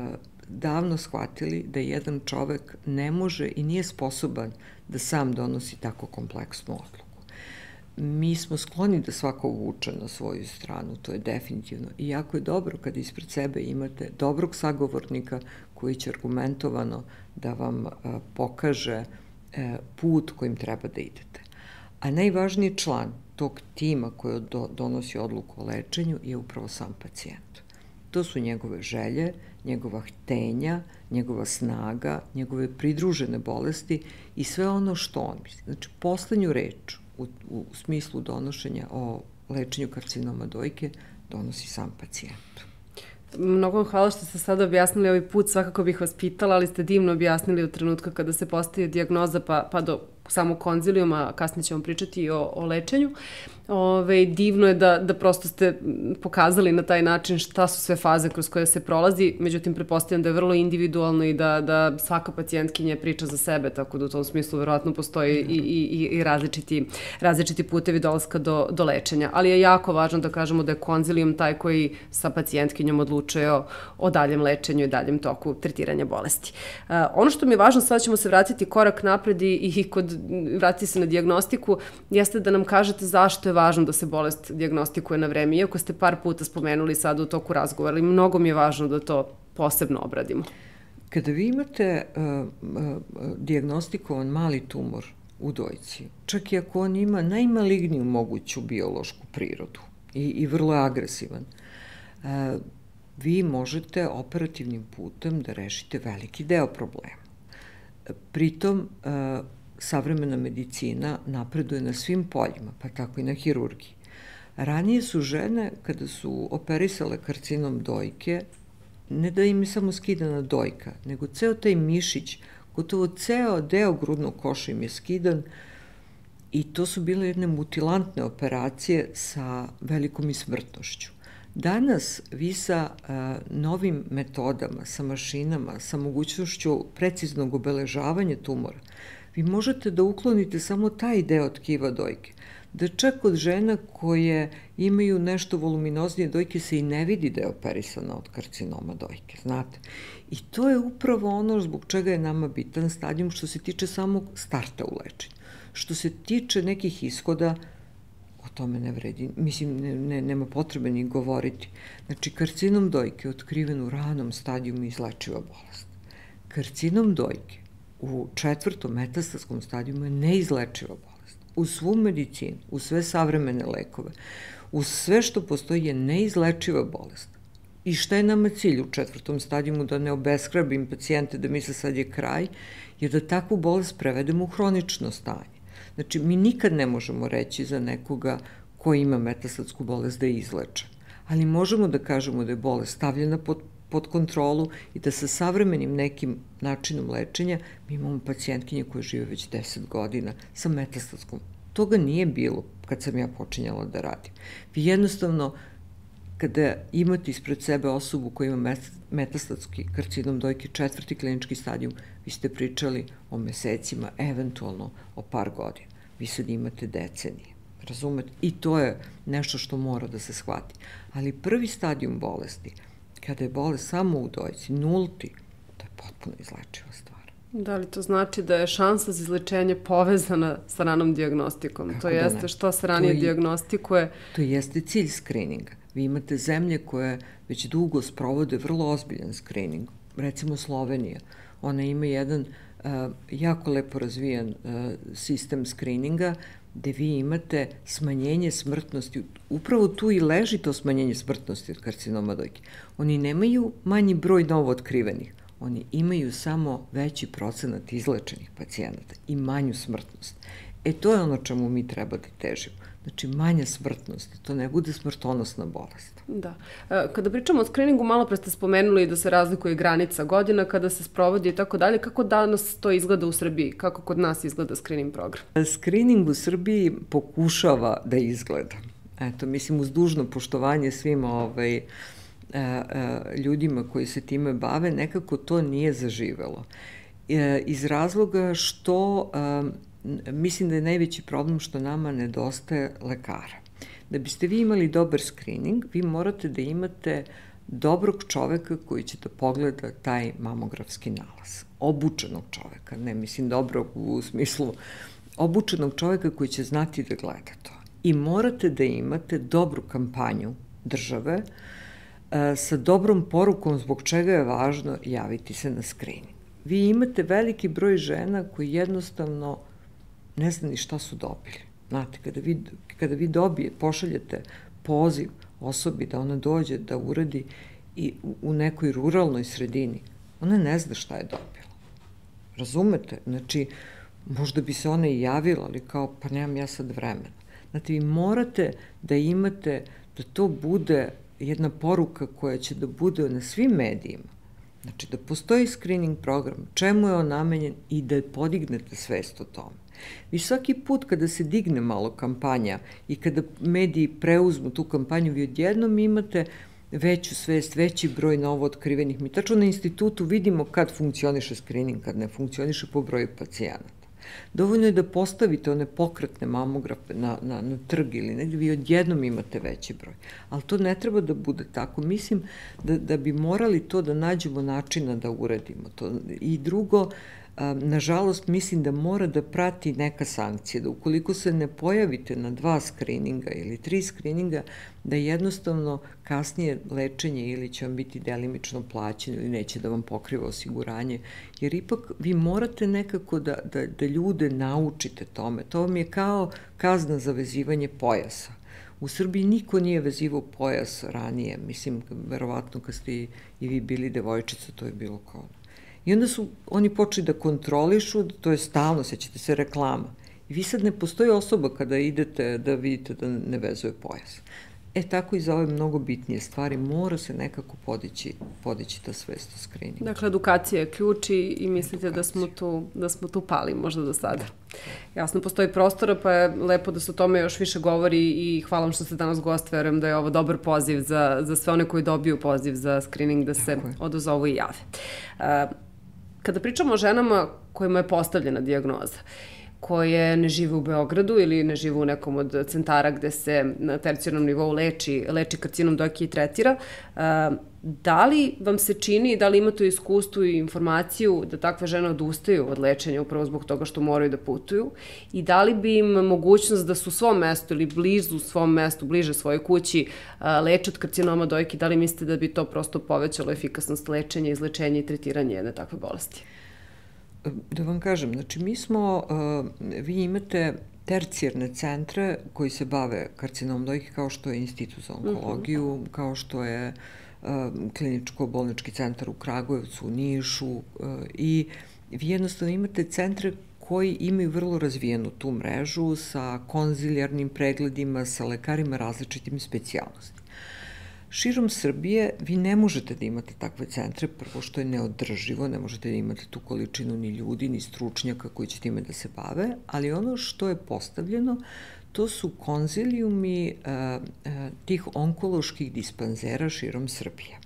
davno shvatili da jedan čovek ne može i nije sposoban da sam donosi tako kompleksnu odluku. Mi smo skloni da svako vuče na svoju stranu, to je definitivno. I jako je dobro kada ispred sebe imate dobrog sagovornika koji će argumentovano da vam pokaže put kojim treba da idete. A najvažniji član tog tima koji donosi odluku o lečenju je upravo sam pacijent. To su njegove želje, njegova htenja, njegova snaga, njegove pridružene bolesti i sve ono što on misli. Znači, poslednju reč u smislu donošenja o lečenju karcinoma dojke donosi sam pacijent.
Mnogo vam hvala što ste sada objasnili ovaj put, svakako bih vas pitala, ali ste divno objasnili od trenutka kada se postaje dijagnoza pa do samog konzilijuma, kasnije ćemo pričati i o lečenju. Divno je da prosto ste pokazali na taj način šta su sve faze kroz koje se prolazi, međutim pretpostavljam da je vrlo individualno i da svaka pacijentkinja priča za sebe, tako da u tom smislu verovatno postoji i različiti putevi dolaska do lečenja. Ali je jako važno da kažemo da je konzilijum taj koji sa pacijentkinjom odlučuje o daljem lečenju i daljem toku tretiranja bolesti. Ono što mi je važno, sada ćemo se vratiti korak napred i vratiti se na dijagnostiku, jeste da nam kažete zašto je važno da se bolest dijagnostikuje na vreme, iako ste par puta spomenuli sada u toku razgovora, ali mnogo mi je važno da to posebno obradimo.
Kada vi imate dijagnostikovan mali tumor u dojci, čak i ako on ima najmaligniju moguću biološku prirodu i vrlo je agresivan, vi možete operativnim putem da rešite veliki deo problema. Pritom, savremena medicina napreduje na svim poljima, pa tako i na hirurgiji. Ranije su žene, kada su operisale karcinom dojke, ne da im je samo skidana dojka, nego ceo taj mišić, gotovo ceo deo grudnog koša im je skidan i to su bile jedne mutilantne operacije sa velikom i smrtnošću. Danas vi sa novim metodama, sa mašinama, sa mogućnošću preciznog obeležavanja tumora, vi možete da uklonite samo taj deo tkiva dojke, da čak od žena koje imaju nešto voluminoznije dojke se i ne vidi da je operisana od karcinoma dojke, znate. I to je upravo ono zbog čega je nama bitan stadijum što se tiče samog starta u lečenju. Što se tiče nekih ishoda, o tome ne vredi, mislim, nema potrebe ni govoriti. Znači, karcinom dojke je otkriven u ranom stadijumu izlečiva bolest. Karcinom dojke u 4. metastatskom stadijumu je neizlečiva bolest. U svu medicinu, u sve savremene lekove, u sve što postoji je neizlečiva bolest. I šta je nama cilj u 4. stadijumu, da ne obeshrabrim pacijente da misle sad je kraj, jer da takvu bolest prevedemo u hronično stanje. Znači, mi nikad ne možemo reći za nekoga ko ima metastatsku bolest da je izlečen, ali možemo da kažemo da je bolest stavljena pod kontrolu i da sa savremenim nekim načinom lečenja mi imamo pacijentkinje koje žive već 10 godina sa metastatskom. Toga nije bilo kad sam ja počinjala da radim. Vi jednostavno, kada imate ispred sebe osobu koja ima metastatski karcinom dojke 4. klinički stadijum, vi ste pričali o mesecima, eventualno o par godina. Vi sad imate decenije, razumete? I to je nešto što mora da se shvati. Ali prvi stadijum bolesti, kada je bolest samo u dojci, 0, to je potpuno izlečiva stvar.
Da li to znači da je šansa za izlečenje povezana sa ranom dijagnostikom?
Kako
to jeste što se ranije dijagnostikuje?
To jeste cilj skrininga. Vi imate zemlje koje već dugo sprovode vrlo ozbiljan skrining. Recimo Slovenija. Ona ima jedan jako lepo razvijan sistem skrininga gde vi imate smanjenje smrtnosti. Upravo tu i leži to smanjenje smrtnosti od karcinoma dojke. Oni nemaju manji broj novo otkrivenih. Oni imaju samo veći procenat izlečenih pacijenata i manju smrtnost. To je ono čemu mi treba da težimo. Znači, manja smrtnost, to ne bude smrtonosna bolest.
Da. Kada pričamo o skriningu, malo pre ste spomenuli da se razlikuje granica godina kada se sprovodi i tako dalje. Kako danas to izgleda u Srbiji? Kako kod nas izgleda skrining program?
Skrining u Srbiji pokušava da izgleda. Mislim, uz dužno poštovanje svim ljudima koji se time bave, nekako to nije zaživelo. Iz razloga što mislim da je najveći problem što nama nedostaje lekara. Da biste vi imali dobar skrining, vi morate da imate dobrog čoveka koji će da pogleda taj mamografski nalaz. Obučenog čoveka, ne mislim dobrog u smislu obučenog čoveka koji će znati da gleda to. I morate da imate dobru kampanju države sa dobrom porukom zbog čega je važno javiti se na screening. Vi imate veliki broj žena koji jednostavno ne zna ni šta su dobili. Znate, kada vi pošaljete poziv osobi da ona dođe da uradi i u nekoj ruralnoj sredini, ona ne zna šta je dobila. Razumete? Znači, možda bi se ona i javila, ali kao, pa nemam ja sad vremena. Znate, vi morate da imate, da to bude jedna poruka koja će da bude na svim medijima. Znači, da postoji screening program, čemu je on namenjen i da podignete svest o tome. Vi svaki put kada se digne malo kampanja i kada mediji preuzmu tu kampanju, vi odjednom imate veću svest, veći broj novo otkrivenih. Mi tačno na institutu vidimo kad funkcioniše screening, kad ne funkcioniše po broju pacijenata. Dovoljno je da postavite one pokretne mamografe na trg ili negde, vi odjednom imate veći broj. Ali to ne treba da bude tako. Mislim da bi morali to da nađemo načina da uradimo to. I drugo, nažalost, mislim da mora da prati neka sankcija, da ukoliko se ne pojavite na 2 skrininga ili 3 skrininga, da jednostavno kasnije lečenje ili će vam biti delimično plaćeno ili neće da vam pokriva osiguranje, jer ipak vi morate nekako da ljude naučite tome. To vam je kao kazna za vezivanje pojasa. U Srbiji niko nije vezivao pojas ranije, mislim, verovatno kad ste i vi bili devojčica, to je bilo kao... I onda su oni počeli da kontrolišu, to je stalno, sećate se reklama. I vi sad ne postoji osoba kada idete da vidite da ne vezuje pojas. Tako i za ove mnogo bitnije stvari mora se nekako podići ta svest o screeningu.
Dakle, edukacija je ključ i mislite da smo tu pali možda do sada. Jasno, postoji prostora, pa je lepo da se o tome još više govori i hvala vam što ste danas gost, verujem da je ovo dobar poziv za sve one koji dobiju poziv za screening da se odazovu i jave. Kada pričamo o ženama kojima je postavljena dijagnoza, koje ne žive u Beogradu ili ne žive u nekom od centara gde se na tercijarnom nivou leči karcinom dojke i tretira, da li vam se čini, da li imate iskustvo i informaciju da takve žene odustaju od lečenja upravo zbog toga što moraju da putuju i da li bi im mogućnost da su u svom mestu ili blizu svom mestu, bliže svojoj kući leče od karcinoma dojke, da li mislite da bi to prosto povećalo efikasnost lečenja, izlečenja i tretiranja jedne takve bolesti?
Da vam kažem, znači vi imate tercijarne centre koji se bave karcinomom dojke kao što je Institut za onkologiju, kao što je kliničko-bolnički centar u Kragujevcu, u Nišu i vi jednostavno imate centre koji imaju vrlo razvijenu tu mrežu sa konzilijarnim pregledima, sa lekarima različitim specijalnostima. Širom Srbije vi ne možete da imate takve centre, prvo što je neodrživo, ne možete da imate tu količinu ni ljudi, ni stručnjaka koji će time da se bave, ali ono što je postavljeno, to su konzilijumi tih onkoloških dispanzera širom Srbije.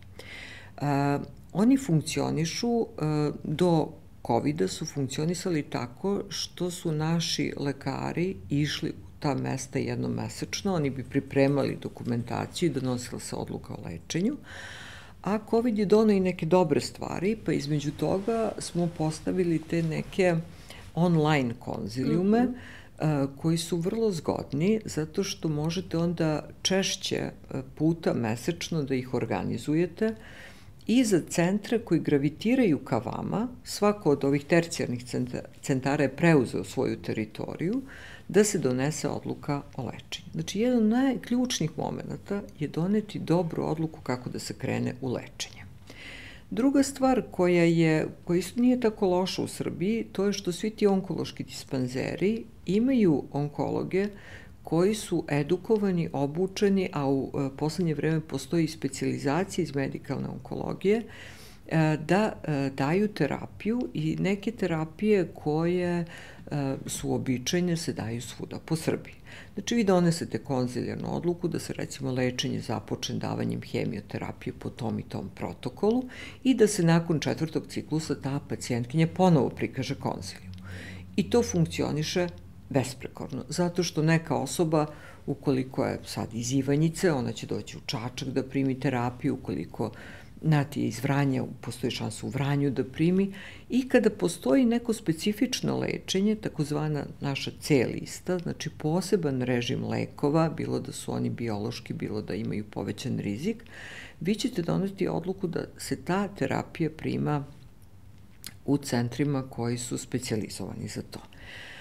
Oni funkcionišu, do COVID-a su funkcionisali tako što su naši lekari išli ta mesta jednomesečno, oni bi pripremali dokumentaciju i donosila se odluka o lečenju, a COVID je donao i neke dobre stvari, pa između toga smo postavili te neke online konzilijume koji su vrlo zgodni, zato što možete onda češće puta mesečno da ih organizujete i za centre koji gravitiraju ka vama, svako od ovih tercijarnih centara je preuzeo svoju teritoriju, da se donese odluka o lečenju. Znači, jedan od najključnih momenta je doneti dobru odluku kako da se krene u lečenje. Druga stvar koja isto nije tako loša u Srbiji, to je što svi ti onkološki dispanzeri imaju onkologe koji su edukovani, obučeni, a u poslednje vreme postoji i specijalizacija iz medikalne onkologije, da daju terapiju i neke terapije koje su običajne se daju svuda po Srbiji. Znači, vi donesete konzilijarnu odluku da se recimo lečenje započne davanjem hemioterapije po tom i tom protokolu i da se nakon 4. ciklusa ta pacijentkinja ponovo prikaže konziliju. I to funkcioniše besprekorno, zato što neka osoba Ukoliko je sad iz Ivanjice, ona će doći u Čačak da primi terapiju, ukoliko Nati je iz Vranja, postoji šansa u Vranju da primi, i kada postoji neko specifično lečenje, takozvana naša C lista, znači poseban režim lekova, bilo da su oni biološki, bilo da imaju povećan rizik, vi ćete doneti odluku da se ta terapija prima u centrima koji su specijalizovani za to.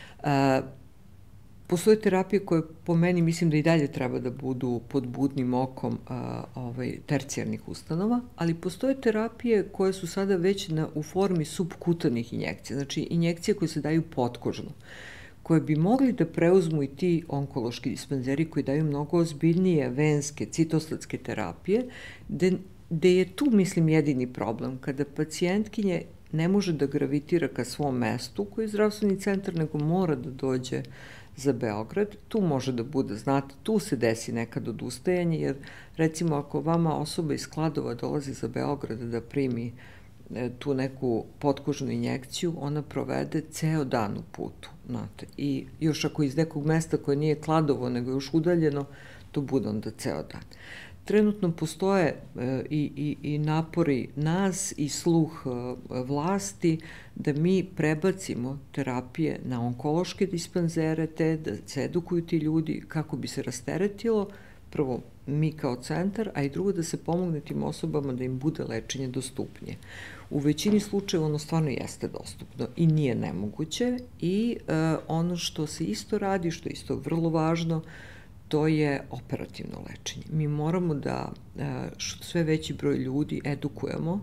Postoje terapije koje po meni mislim da i dalje treba da budu pod budnim okom tercijarnih ustanova, ali postoje terapije koje su sada već u formi subkutanih injekcija, znači injekcije koje se daju potkožno, koje bi mogli da preuzmu i ti onkološki dispanzeri koji daju mnogo ozbiljnije venske, citostatske terapije, gde je tu, mislim, jedini problem. Kada pacijentkinje ne može da gravitira ka svom mestu koji je zdravstveni centar, nego mora da dođe za Beograd, tu može da bude, znate, tu se desi nekad odustajanje, jer recimo ako vama osoba iz Kladova dolazi za Beograd da primi tu neku potkožnu injekciju, ona provede ceo dan u putu, znate, i još ako iz nekog mesta koje nije Kladovo, nego je još udaljeno, to bude onda ceo dan. Trenutno postoje i napori nas i sluh vlasti da mi prebacimo terapije na onkološke dispanzere, te da se edukuju ti ljudi kako bi se rasteretilo, prvo mi kao centar, a i drugo da se pomogne tim osobama da im bude lečenje dostupnije. U većini slučajeva ono stvarno jeste dostupno i nije nemoguće, i ono što se isto radi, što je isto vrlo važno, to je operativno lečenje. Mi moramo da sve veći broj ljudi edukujemo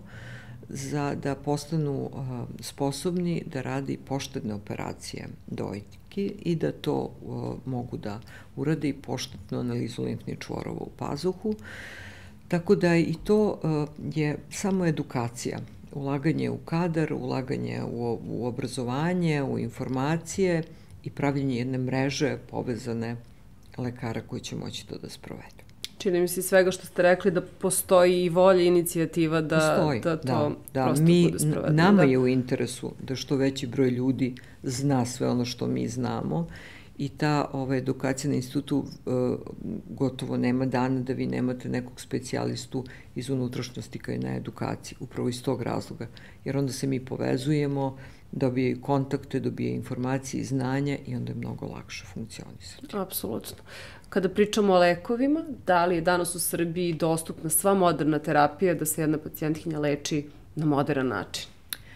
da postanu sposobni da radi poštedne operacije dojki i da to mogu da urade i poštetnu analizu limfnih čvorova u pazuhu. Tako da i to je samo edukacija. Ulaganje u kadar, ulaganje u obrazovanje, u informacije i pravljenje jedne mreže povezane lekara koji će moći to da sprovede.
Čini mi se svega što ste rekli da postoji i volja i inicijativa da to prosto bude sprovedeno.
Nama je u interesu da što veći broj ljudi zna sve ono što mi znamo, i ta edukacija na institutu gotovo nema dana da vi nemate nekog specijalistu iz unutrašnjosti koji je na edukaciji, upravo iz tog razloga, jer onda se mi povezujemo, dobije kontakte, dobije informacije i znanja i onda je mnogo lakše funkcionisati.
Apsolutno. Kada pričamo o lekovima, da li je danas u Srbiji dostupna sva moderna terapija da se jedna pacijentkinja leči na modern način?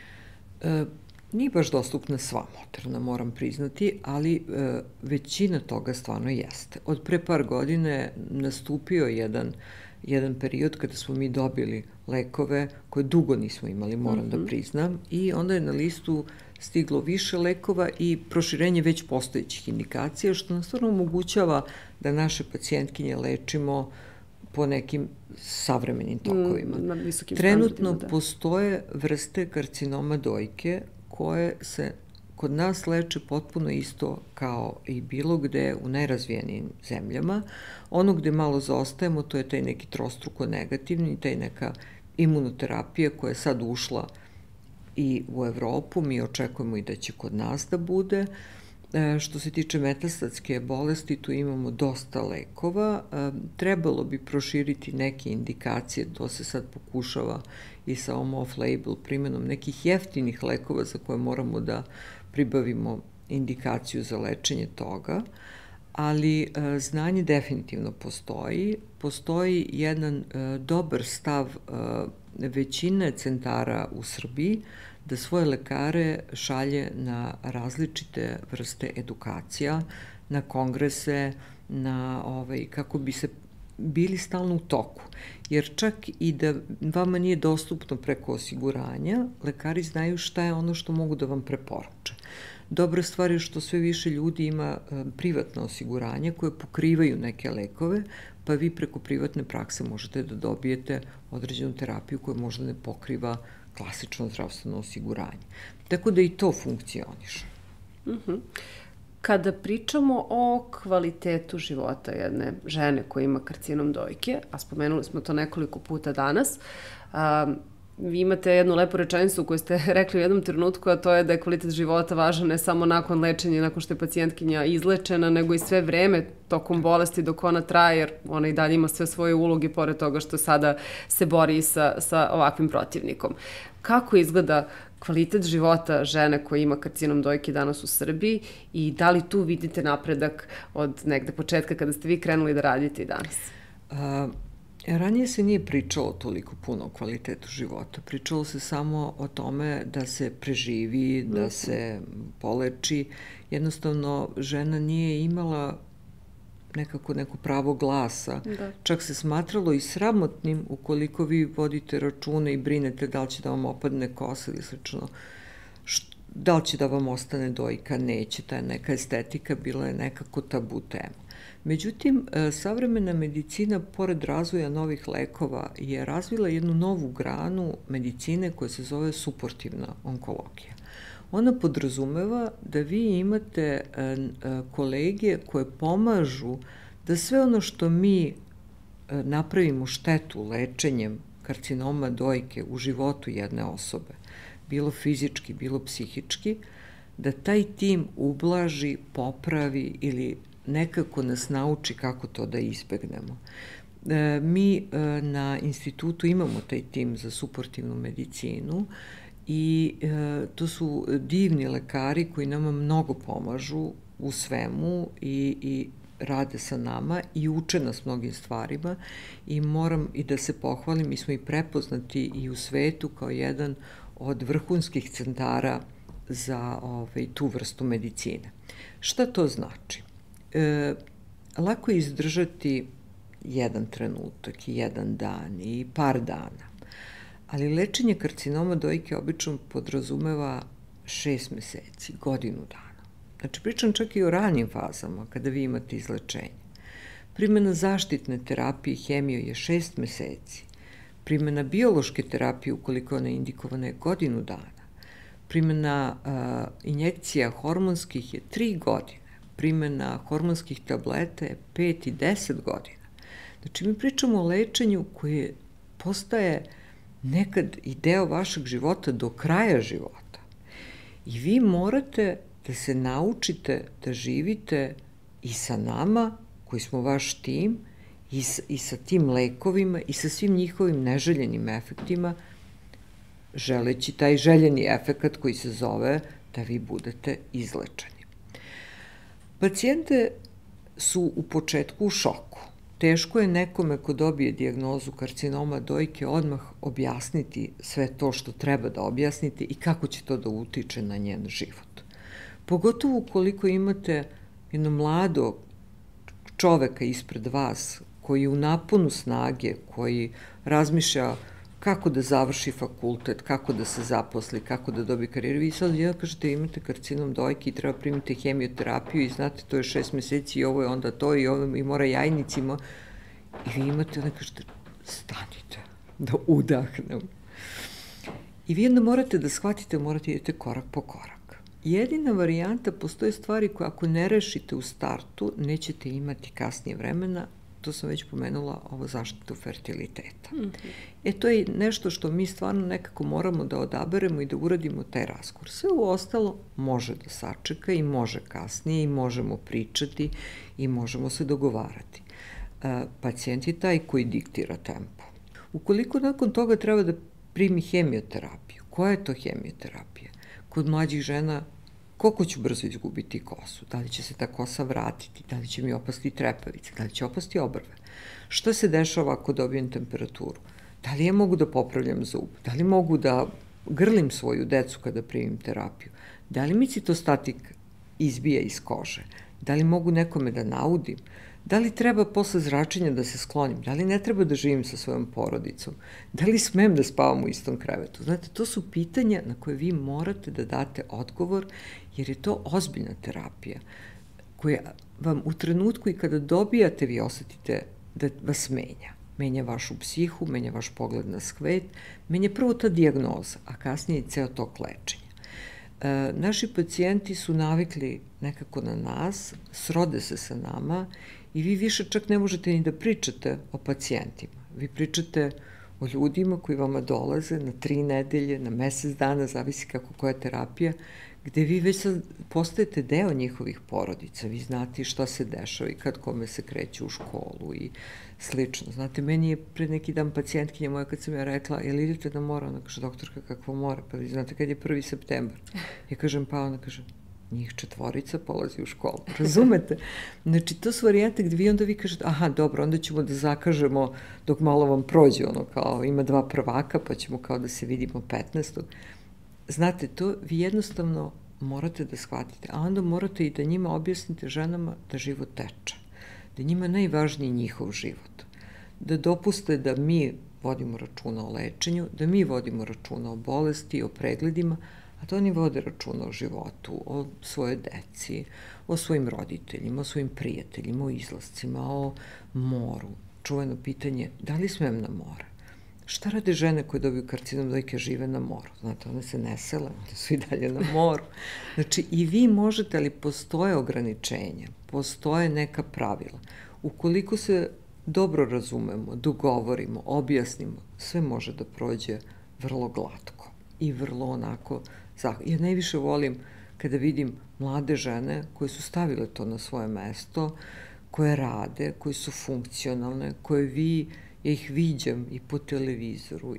Nije baš dostupna sva moderna, moram priznati, ali većina toga stvarno jeste. Od pre par godina je nastupio jedan period kada smo mi dobili lekove koje dugo nismo imali, moram da priznam, i onda je na listu stiglo više lekova i proširenje već postojećih indikacija, što nam stvarno omogućava da naše pacijentkinje lečimo po nekim savremenim tokovima. Trenutno postoje vrste karcinoma dojke koje se kod nas leče potpuno isto kao i bilo gde u najrazvijenijim zemljama. Ono gde malo zaostajemo, to je taj neki trostruko negativni, taj neka imunoterapija koja je sad ušla i u Evropu, mi očekujemo i da će kod nas da bude. Što se tiče metastatske bolesti, tu imamo dosta lekova. Trebalo bi proširiti neke indikacije, to se sad pokušava i sa off-label primjenom nekih jeftinih lekova za koje moramo da pribavimo indikaciju za lečenje toga, ali znanje definitivno postoji. Postoji jedan dobar stav većine centara u Srbiji da svoje lekare šalje na različite vrste edukacija, na kongrese, kako bi se bili stalno u toku. Jer čak i da vama nije dostupno preko osiguranja, lekari znaju šta je ono što mogu da vam preporuče. Dobra stvar je što sve više ljudi ima privatno osiguranje koje pokrivaju neke lekove, pa vi preko privatne prakse možete da dobijete određenu terapiju koja možda ne pokriva klasično zdravstveno osiguranje. Tako da i to funkcioniše.
Kada pričamo o kvalitetu života jedne žene koja ima karcinom dojke, a spomenuli smo to nekoliko puta danas, Vi imate jednu lepu rečenicu koju ste rekli u jednom trenutku, a to je da je kvalitet života važan ne samo nakon lečenja, nakon što je pacijentkinja izlečena, nego i sve vreme tokom bolesti dok ona traje, jer ona i dalje ima sve svoje uloge, pored toga što sada se bori sa ovakvim protivnikom. Kako izgleda kvalitet života žene koja ima karcinom dojke danas u Srbiji i da li tu vidite napredak od negde početka kada ste vi krenuli da radite i danas?
Ranije se nije pričalo toliko puno o kvalitetu života. Pričalo se samo o tome da se preživi, da se poleči. Jednostavno, žena nije imala neko pravo glasa. Da. Čak se smatralo i sramotnim ukoliko vi vodite račune i brinete da li će da vam opadne kosa ili slično. Da li će da vam ostane dojka, neće. Ta neka estetika bila je nekako tabu tema. Međutim, savremena medicina, pored razvoja novih lekova, je razvila jednu novu granu medicine koja se zove suportivna onkologija. Ona podrazumeva da vi imate kolege koje pomažu da sve ono što mi napravimo štetu lečenjem karcinoma dojke u životu jedne osobe, bilo fizički, bilo psihički, da taj tim ublaži, popravi ili nekako nas nauči kako to da izbegnemo. Mi na institutu imamo taj tim za suportivnu medicinu i to su divni lekari koji nama mnogo pomažu u svemu i rade sa nama i uče nas mnogim stvarima i moram i da se pohvalim, mi smo i prepoznati i u svetu kao jedan od vrhunskih centara za tu vrstu medicine. Šta to znači? Lako je izdržati jedan trenutak i jedan dan i par dana, ali lečenje karcinoma dojke obično podrazumeva 6 meseci, godinu dana. Znači, pričam čak i o ranim fazama kada vi imate izlečenje. Primjena zaštitne terapije hemijom je 6 meseci. Primjena biološke terapije, ukoliko ona je indikovana, je godinu dana. Primjena injekcija hormonskih je 3 godine. Primjena hormonskih tableta je 5 i 10 godina. Znači, mi pričamo o lečenju koje postaje nekad i deo vašeg života do kraja života. I vi morate da se naučite da živite i sa nama, koji smo vaš tim, i sa tim lekovima i sa svim njihovim neželjenim efektima, želeći taj željeni efekat koji se zove da vi budete izlečeni. Pacijente su u početku u šoku. Teško je nekome ko dobije dijagnozu karcinoma dojke odmah objasniti sve to što treba da objasnite i kako će to da utiče na njen život. Pogotovo ukoliko imate jedno mlado čoveka ispred vas koji je u naponu snage, koji razmišlja kako da završi fakultet, kako da se zaposli, kako da dobije karijeru. Vi sad jedan kažete imate karcinom dojke i treba primiti hemioterapiju i znate to je 6 meseci i ovo je onda to i ovo i mora jajnicima. I vi imate, onda kažete, stanite, da udahnem. I vi onda morate da shvatite, morate idete korak po korak. Jedina varijanta, postoje stvari koje ako ne rešite u startu, nećete imati kasnije vremena, to sam već pomenula, ovo zaštitu fertiliteta. To je nešto što mi stvarno nekako moramo da odaberemo i da uradimo taj razgovor. Sve u ostalo može da sačeka i može kasnije i možemo pričati i možemo se dogovarati. Pacijent je taj koji diktira tempo. Ukoliko nakon toga treba da primi hemioterapiju, koja je to hemioterapija? Kod mlađih žena koliko ću brzo izgubiti kosu, da li će se ta kosa vratiti, da li će mi opasti trepavice, da li će opasti obrve. Šta se dešava ako dobijem temperaturu? Da li ja mogu da popravljam zub? Da li mogu da grlim svoju decu kada primim terapiju? Da li mi citostatik izbija iz kože? Da li mogu nekome da naudim? Da li treba posle zračenja da se sklonim? Da li ne treba da živim sa svojom porodicom? Da li smem da spavam u istom krevetu? Znate, to su pitanja na koje vi morate da date odgovor, jer je to ozbiljna terapija, koja vam u trenutku i kada dobijate, vi osetite da vas menja. Menja vašu psihu, menja vaš pogled na svet, menja prvo ta dijagnoza, a kasnije i ceo tok lečenja. Naši pacijenti su navikli nekako na nas, srode se sa nama i vi više čak ne možete ni da pričate o pacijentima. Vi pričate o ljudima koji vama dolaze na 3 nedelje, na mesec dana, zavisi kako koja terapija, gde vi već sad postajete deo njihovih porodica, vi znate šta se dešava i kad kome se kreće u školu i slično. Znate, meni je pred neki dan pacijentkinja moja kad sam ja rekla, jel idete na mora? Ona kaže, doktorka, kakvo mora? Pa vi znate kad je 1. septembar? Ja kažem, pa ona kaže, njih 4 polazi u školu, razumete? Znači, to su varijante gde vi kažete, aha, dobro, onda ćemo da zakažemo dok malo vam prođe, ono kao, ima 2 prvaka, pa ćemo kao da se vidimo 15. Znate, to vi jednostavno morate da shvatite, a onda morate i da njima objasnite ženama da život teče, da njima je najvažniji njihov život, da dopuste da mi vodimo računa o lečenju, da mi vodimo računa o bolesti, o pregledima, a to oni vode računa o životu, o svojoj deci, o svojim roditeljima, o svojim prijateljima, o izlascima, o moru. Čuveno pitanje, da li smem na more? Šta rade žene koje dobiju karcinom dojke, žive na moru? Znate, one se ne sele, one su i dalje na moru. Znači, i vi možete, ali postoje ograničenja, postoje neka pravila. Ukoliko se dobro razumemo, dogovorimo, objasnimo, sve može da prođe vrlo glatko i vrlo onako. Ja najviše volim kada vidim mlade žene koje su stavile to na svoje mesto, koje rade, koje su funkcionalne, koje ja ih viđam i po televizoru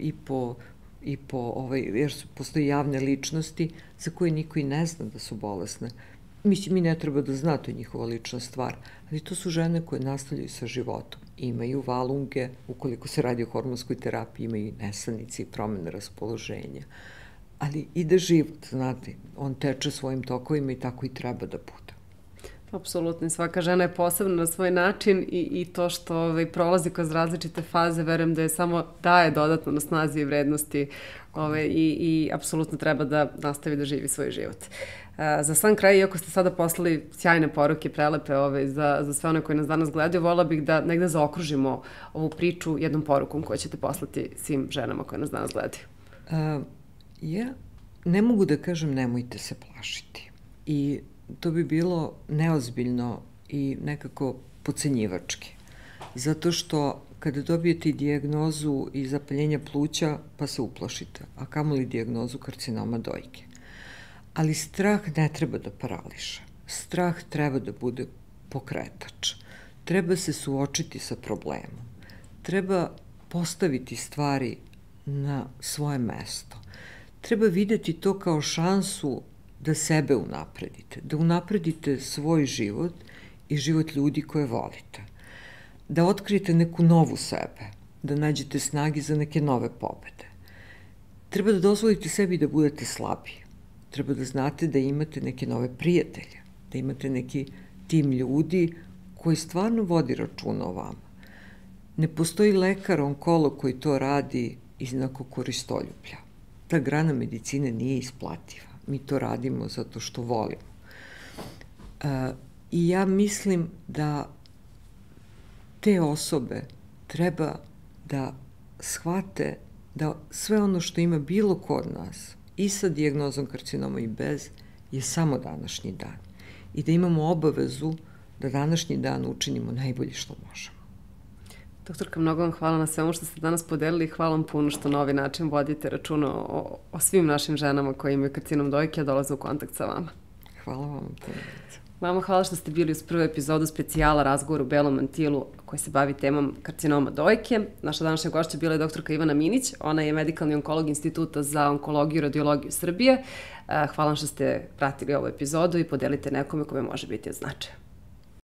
jer postoje javne ličnosti za koje niko i ne zna da su bolesne. Mislim, mi ne treba da zna, to je njihova lična stvar, ali to su žene koje nastavljaju sa životom. Imaju valunge, ukoliko se radi o hormonskoj terapiji, imaju i nesanice i promene raspoloženja. Ali ide život, znate, on teče svojim tokovima i tako i treba da bude.
Apsolutno, svaka žena je posebna na svoj način i to što prolazi kroz različite faze, verujem da je samo daje dodatno na snazi i vrednosti i apsolutno treba da nastavi da živi svoj život. Za sam kraj, iako ste sada poslali sjajne poruke, prelepe za sve one koji nas danas gledaju, voljela bih da negde zaokružimo ovu priču jednom porukom koju ćete poslati svim ženama koje nas danas gledaju.
Ja ne mogu da kažem nemojte se plašiti i to bi bilo neozbiljno i nekako podcenjivački. Zato što kada dobijete dijagnozu i zapaljenja pluća, pa se uplašite, a kamoli dijagnozu karcinoma dojke. Ali strah ne treba da parališe. Strah treba da bude pokretač. Treba se suočiti sa problemom. Treba postaviti stvari na svoje mesto. Treba videti to kao šansu da sebe unapredite, da unapredite svoj život i život ljudi koje volite, da otkrijete neku novu sebe, da nađete snage za neke nove pobede. Treba da dozvolite sebi da budete slabiji, treba da znate da imate neke nove prijatelje, da imate neki tim ljudi koji stvarno vodi računa o vama. Ne postoji lekar, onkolog koji to radi iz nekog koristoljublja. Ta grana medicine nije isplativa. Mi to radimo zato što volimo. I ja mislim da te osobe treba da shvate da sve ono što ima bilo ko od nas, i sa dijagnozom karcinoma i bez, je samo današnji dan. I da imamo obavezu da današnji dan učinimo najbolje što možemo.
Doktorka, mnogo vam hvala na svemu što ste danas podelili i hvala vam puno što na ovaj način vodite računa o svim našim ženama koje imaju karcinom dojke, a dolaze u kontakt sa vama.
Hvala vam.
Vama hvala što ste bili uz prvu epizodu specijala Razgovor u belom mantilu koji se bavi temom karcinoma dojke. Naša današnja gošća bila je doktorka Ivana Minić. Ona je medikalni onkolog Instituta za onkologiju i radiologiju Srbije. Hvala vam što ste pratili ovu epizodu i podelite nekome kome može biti od značaja.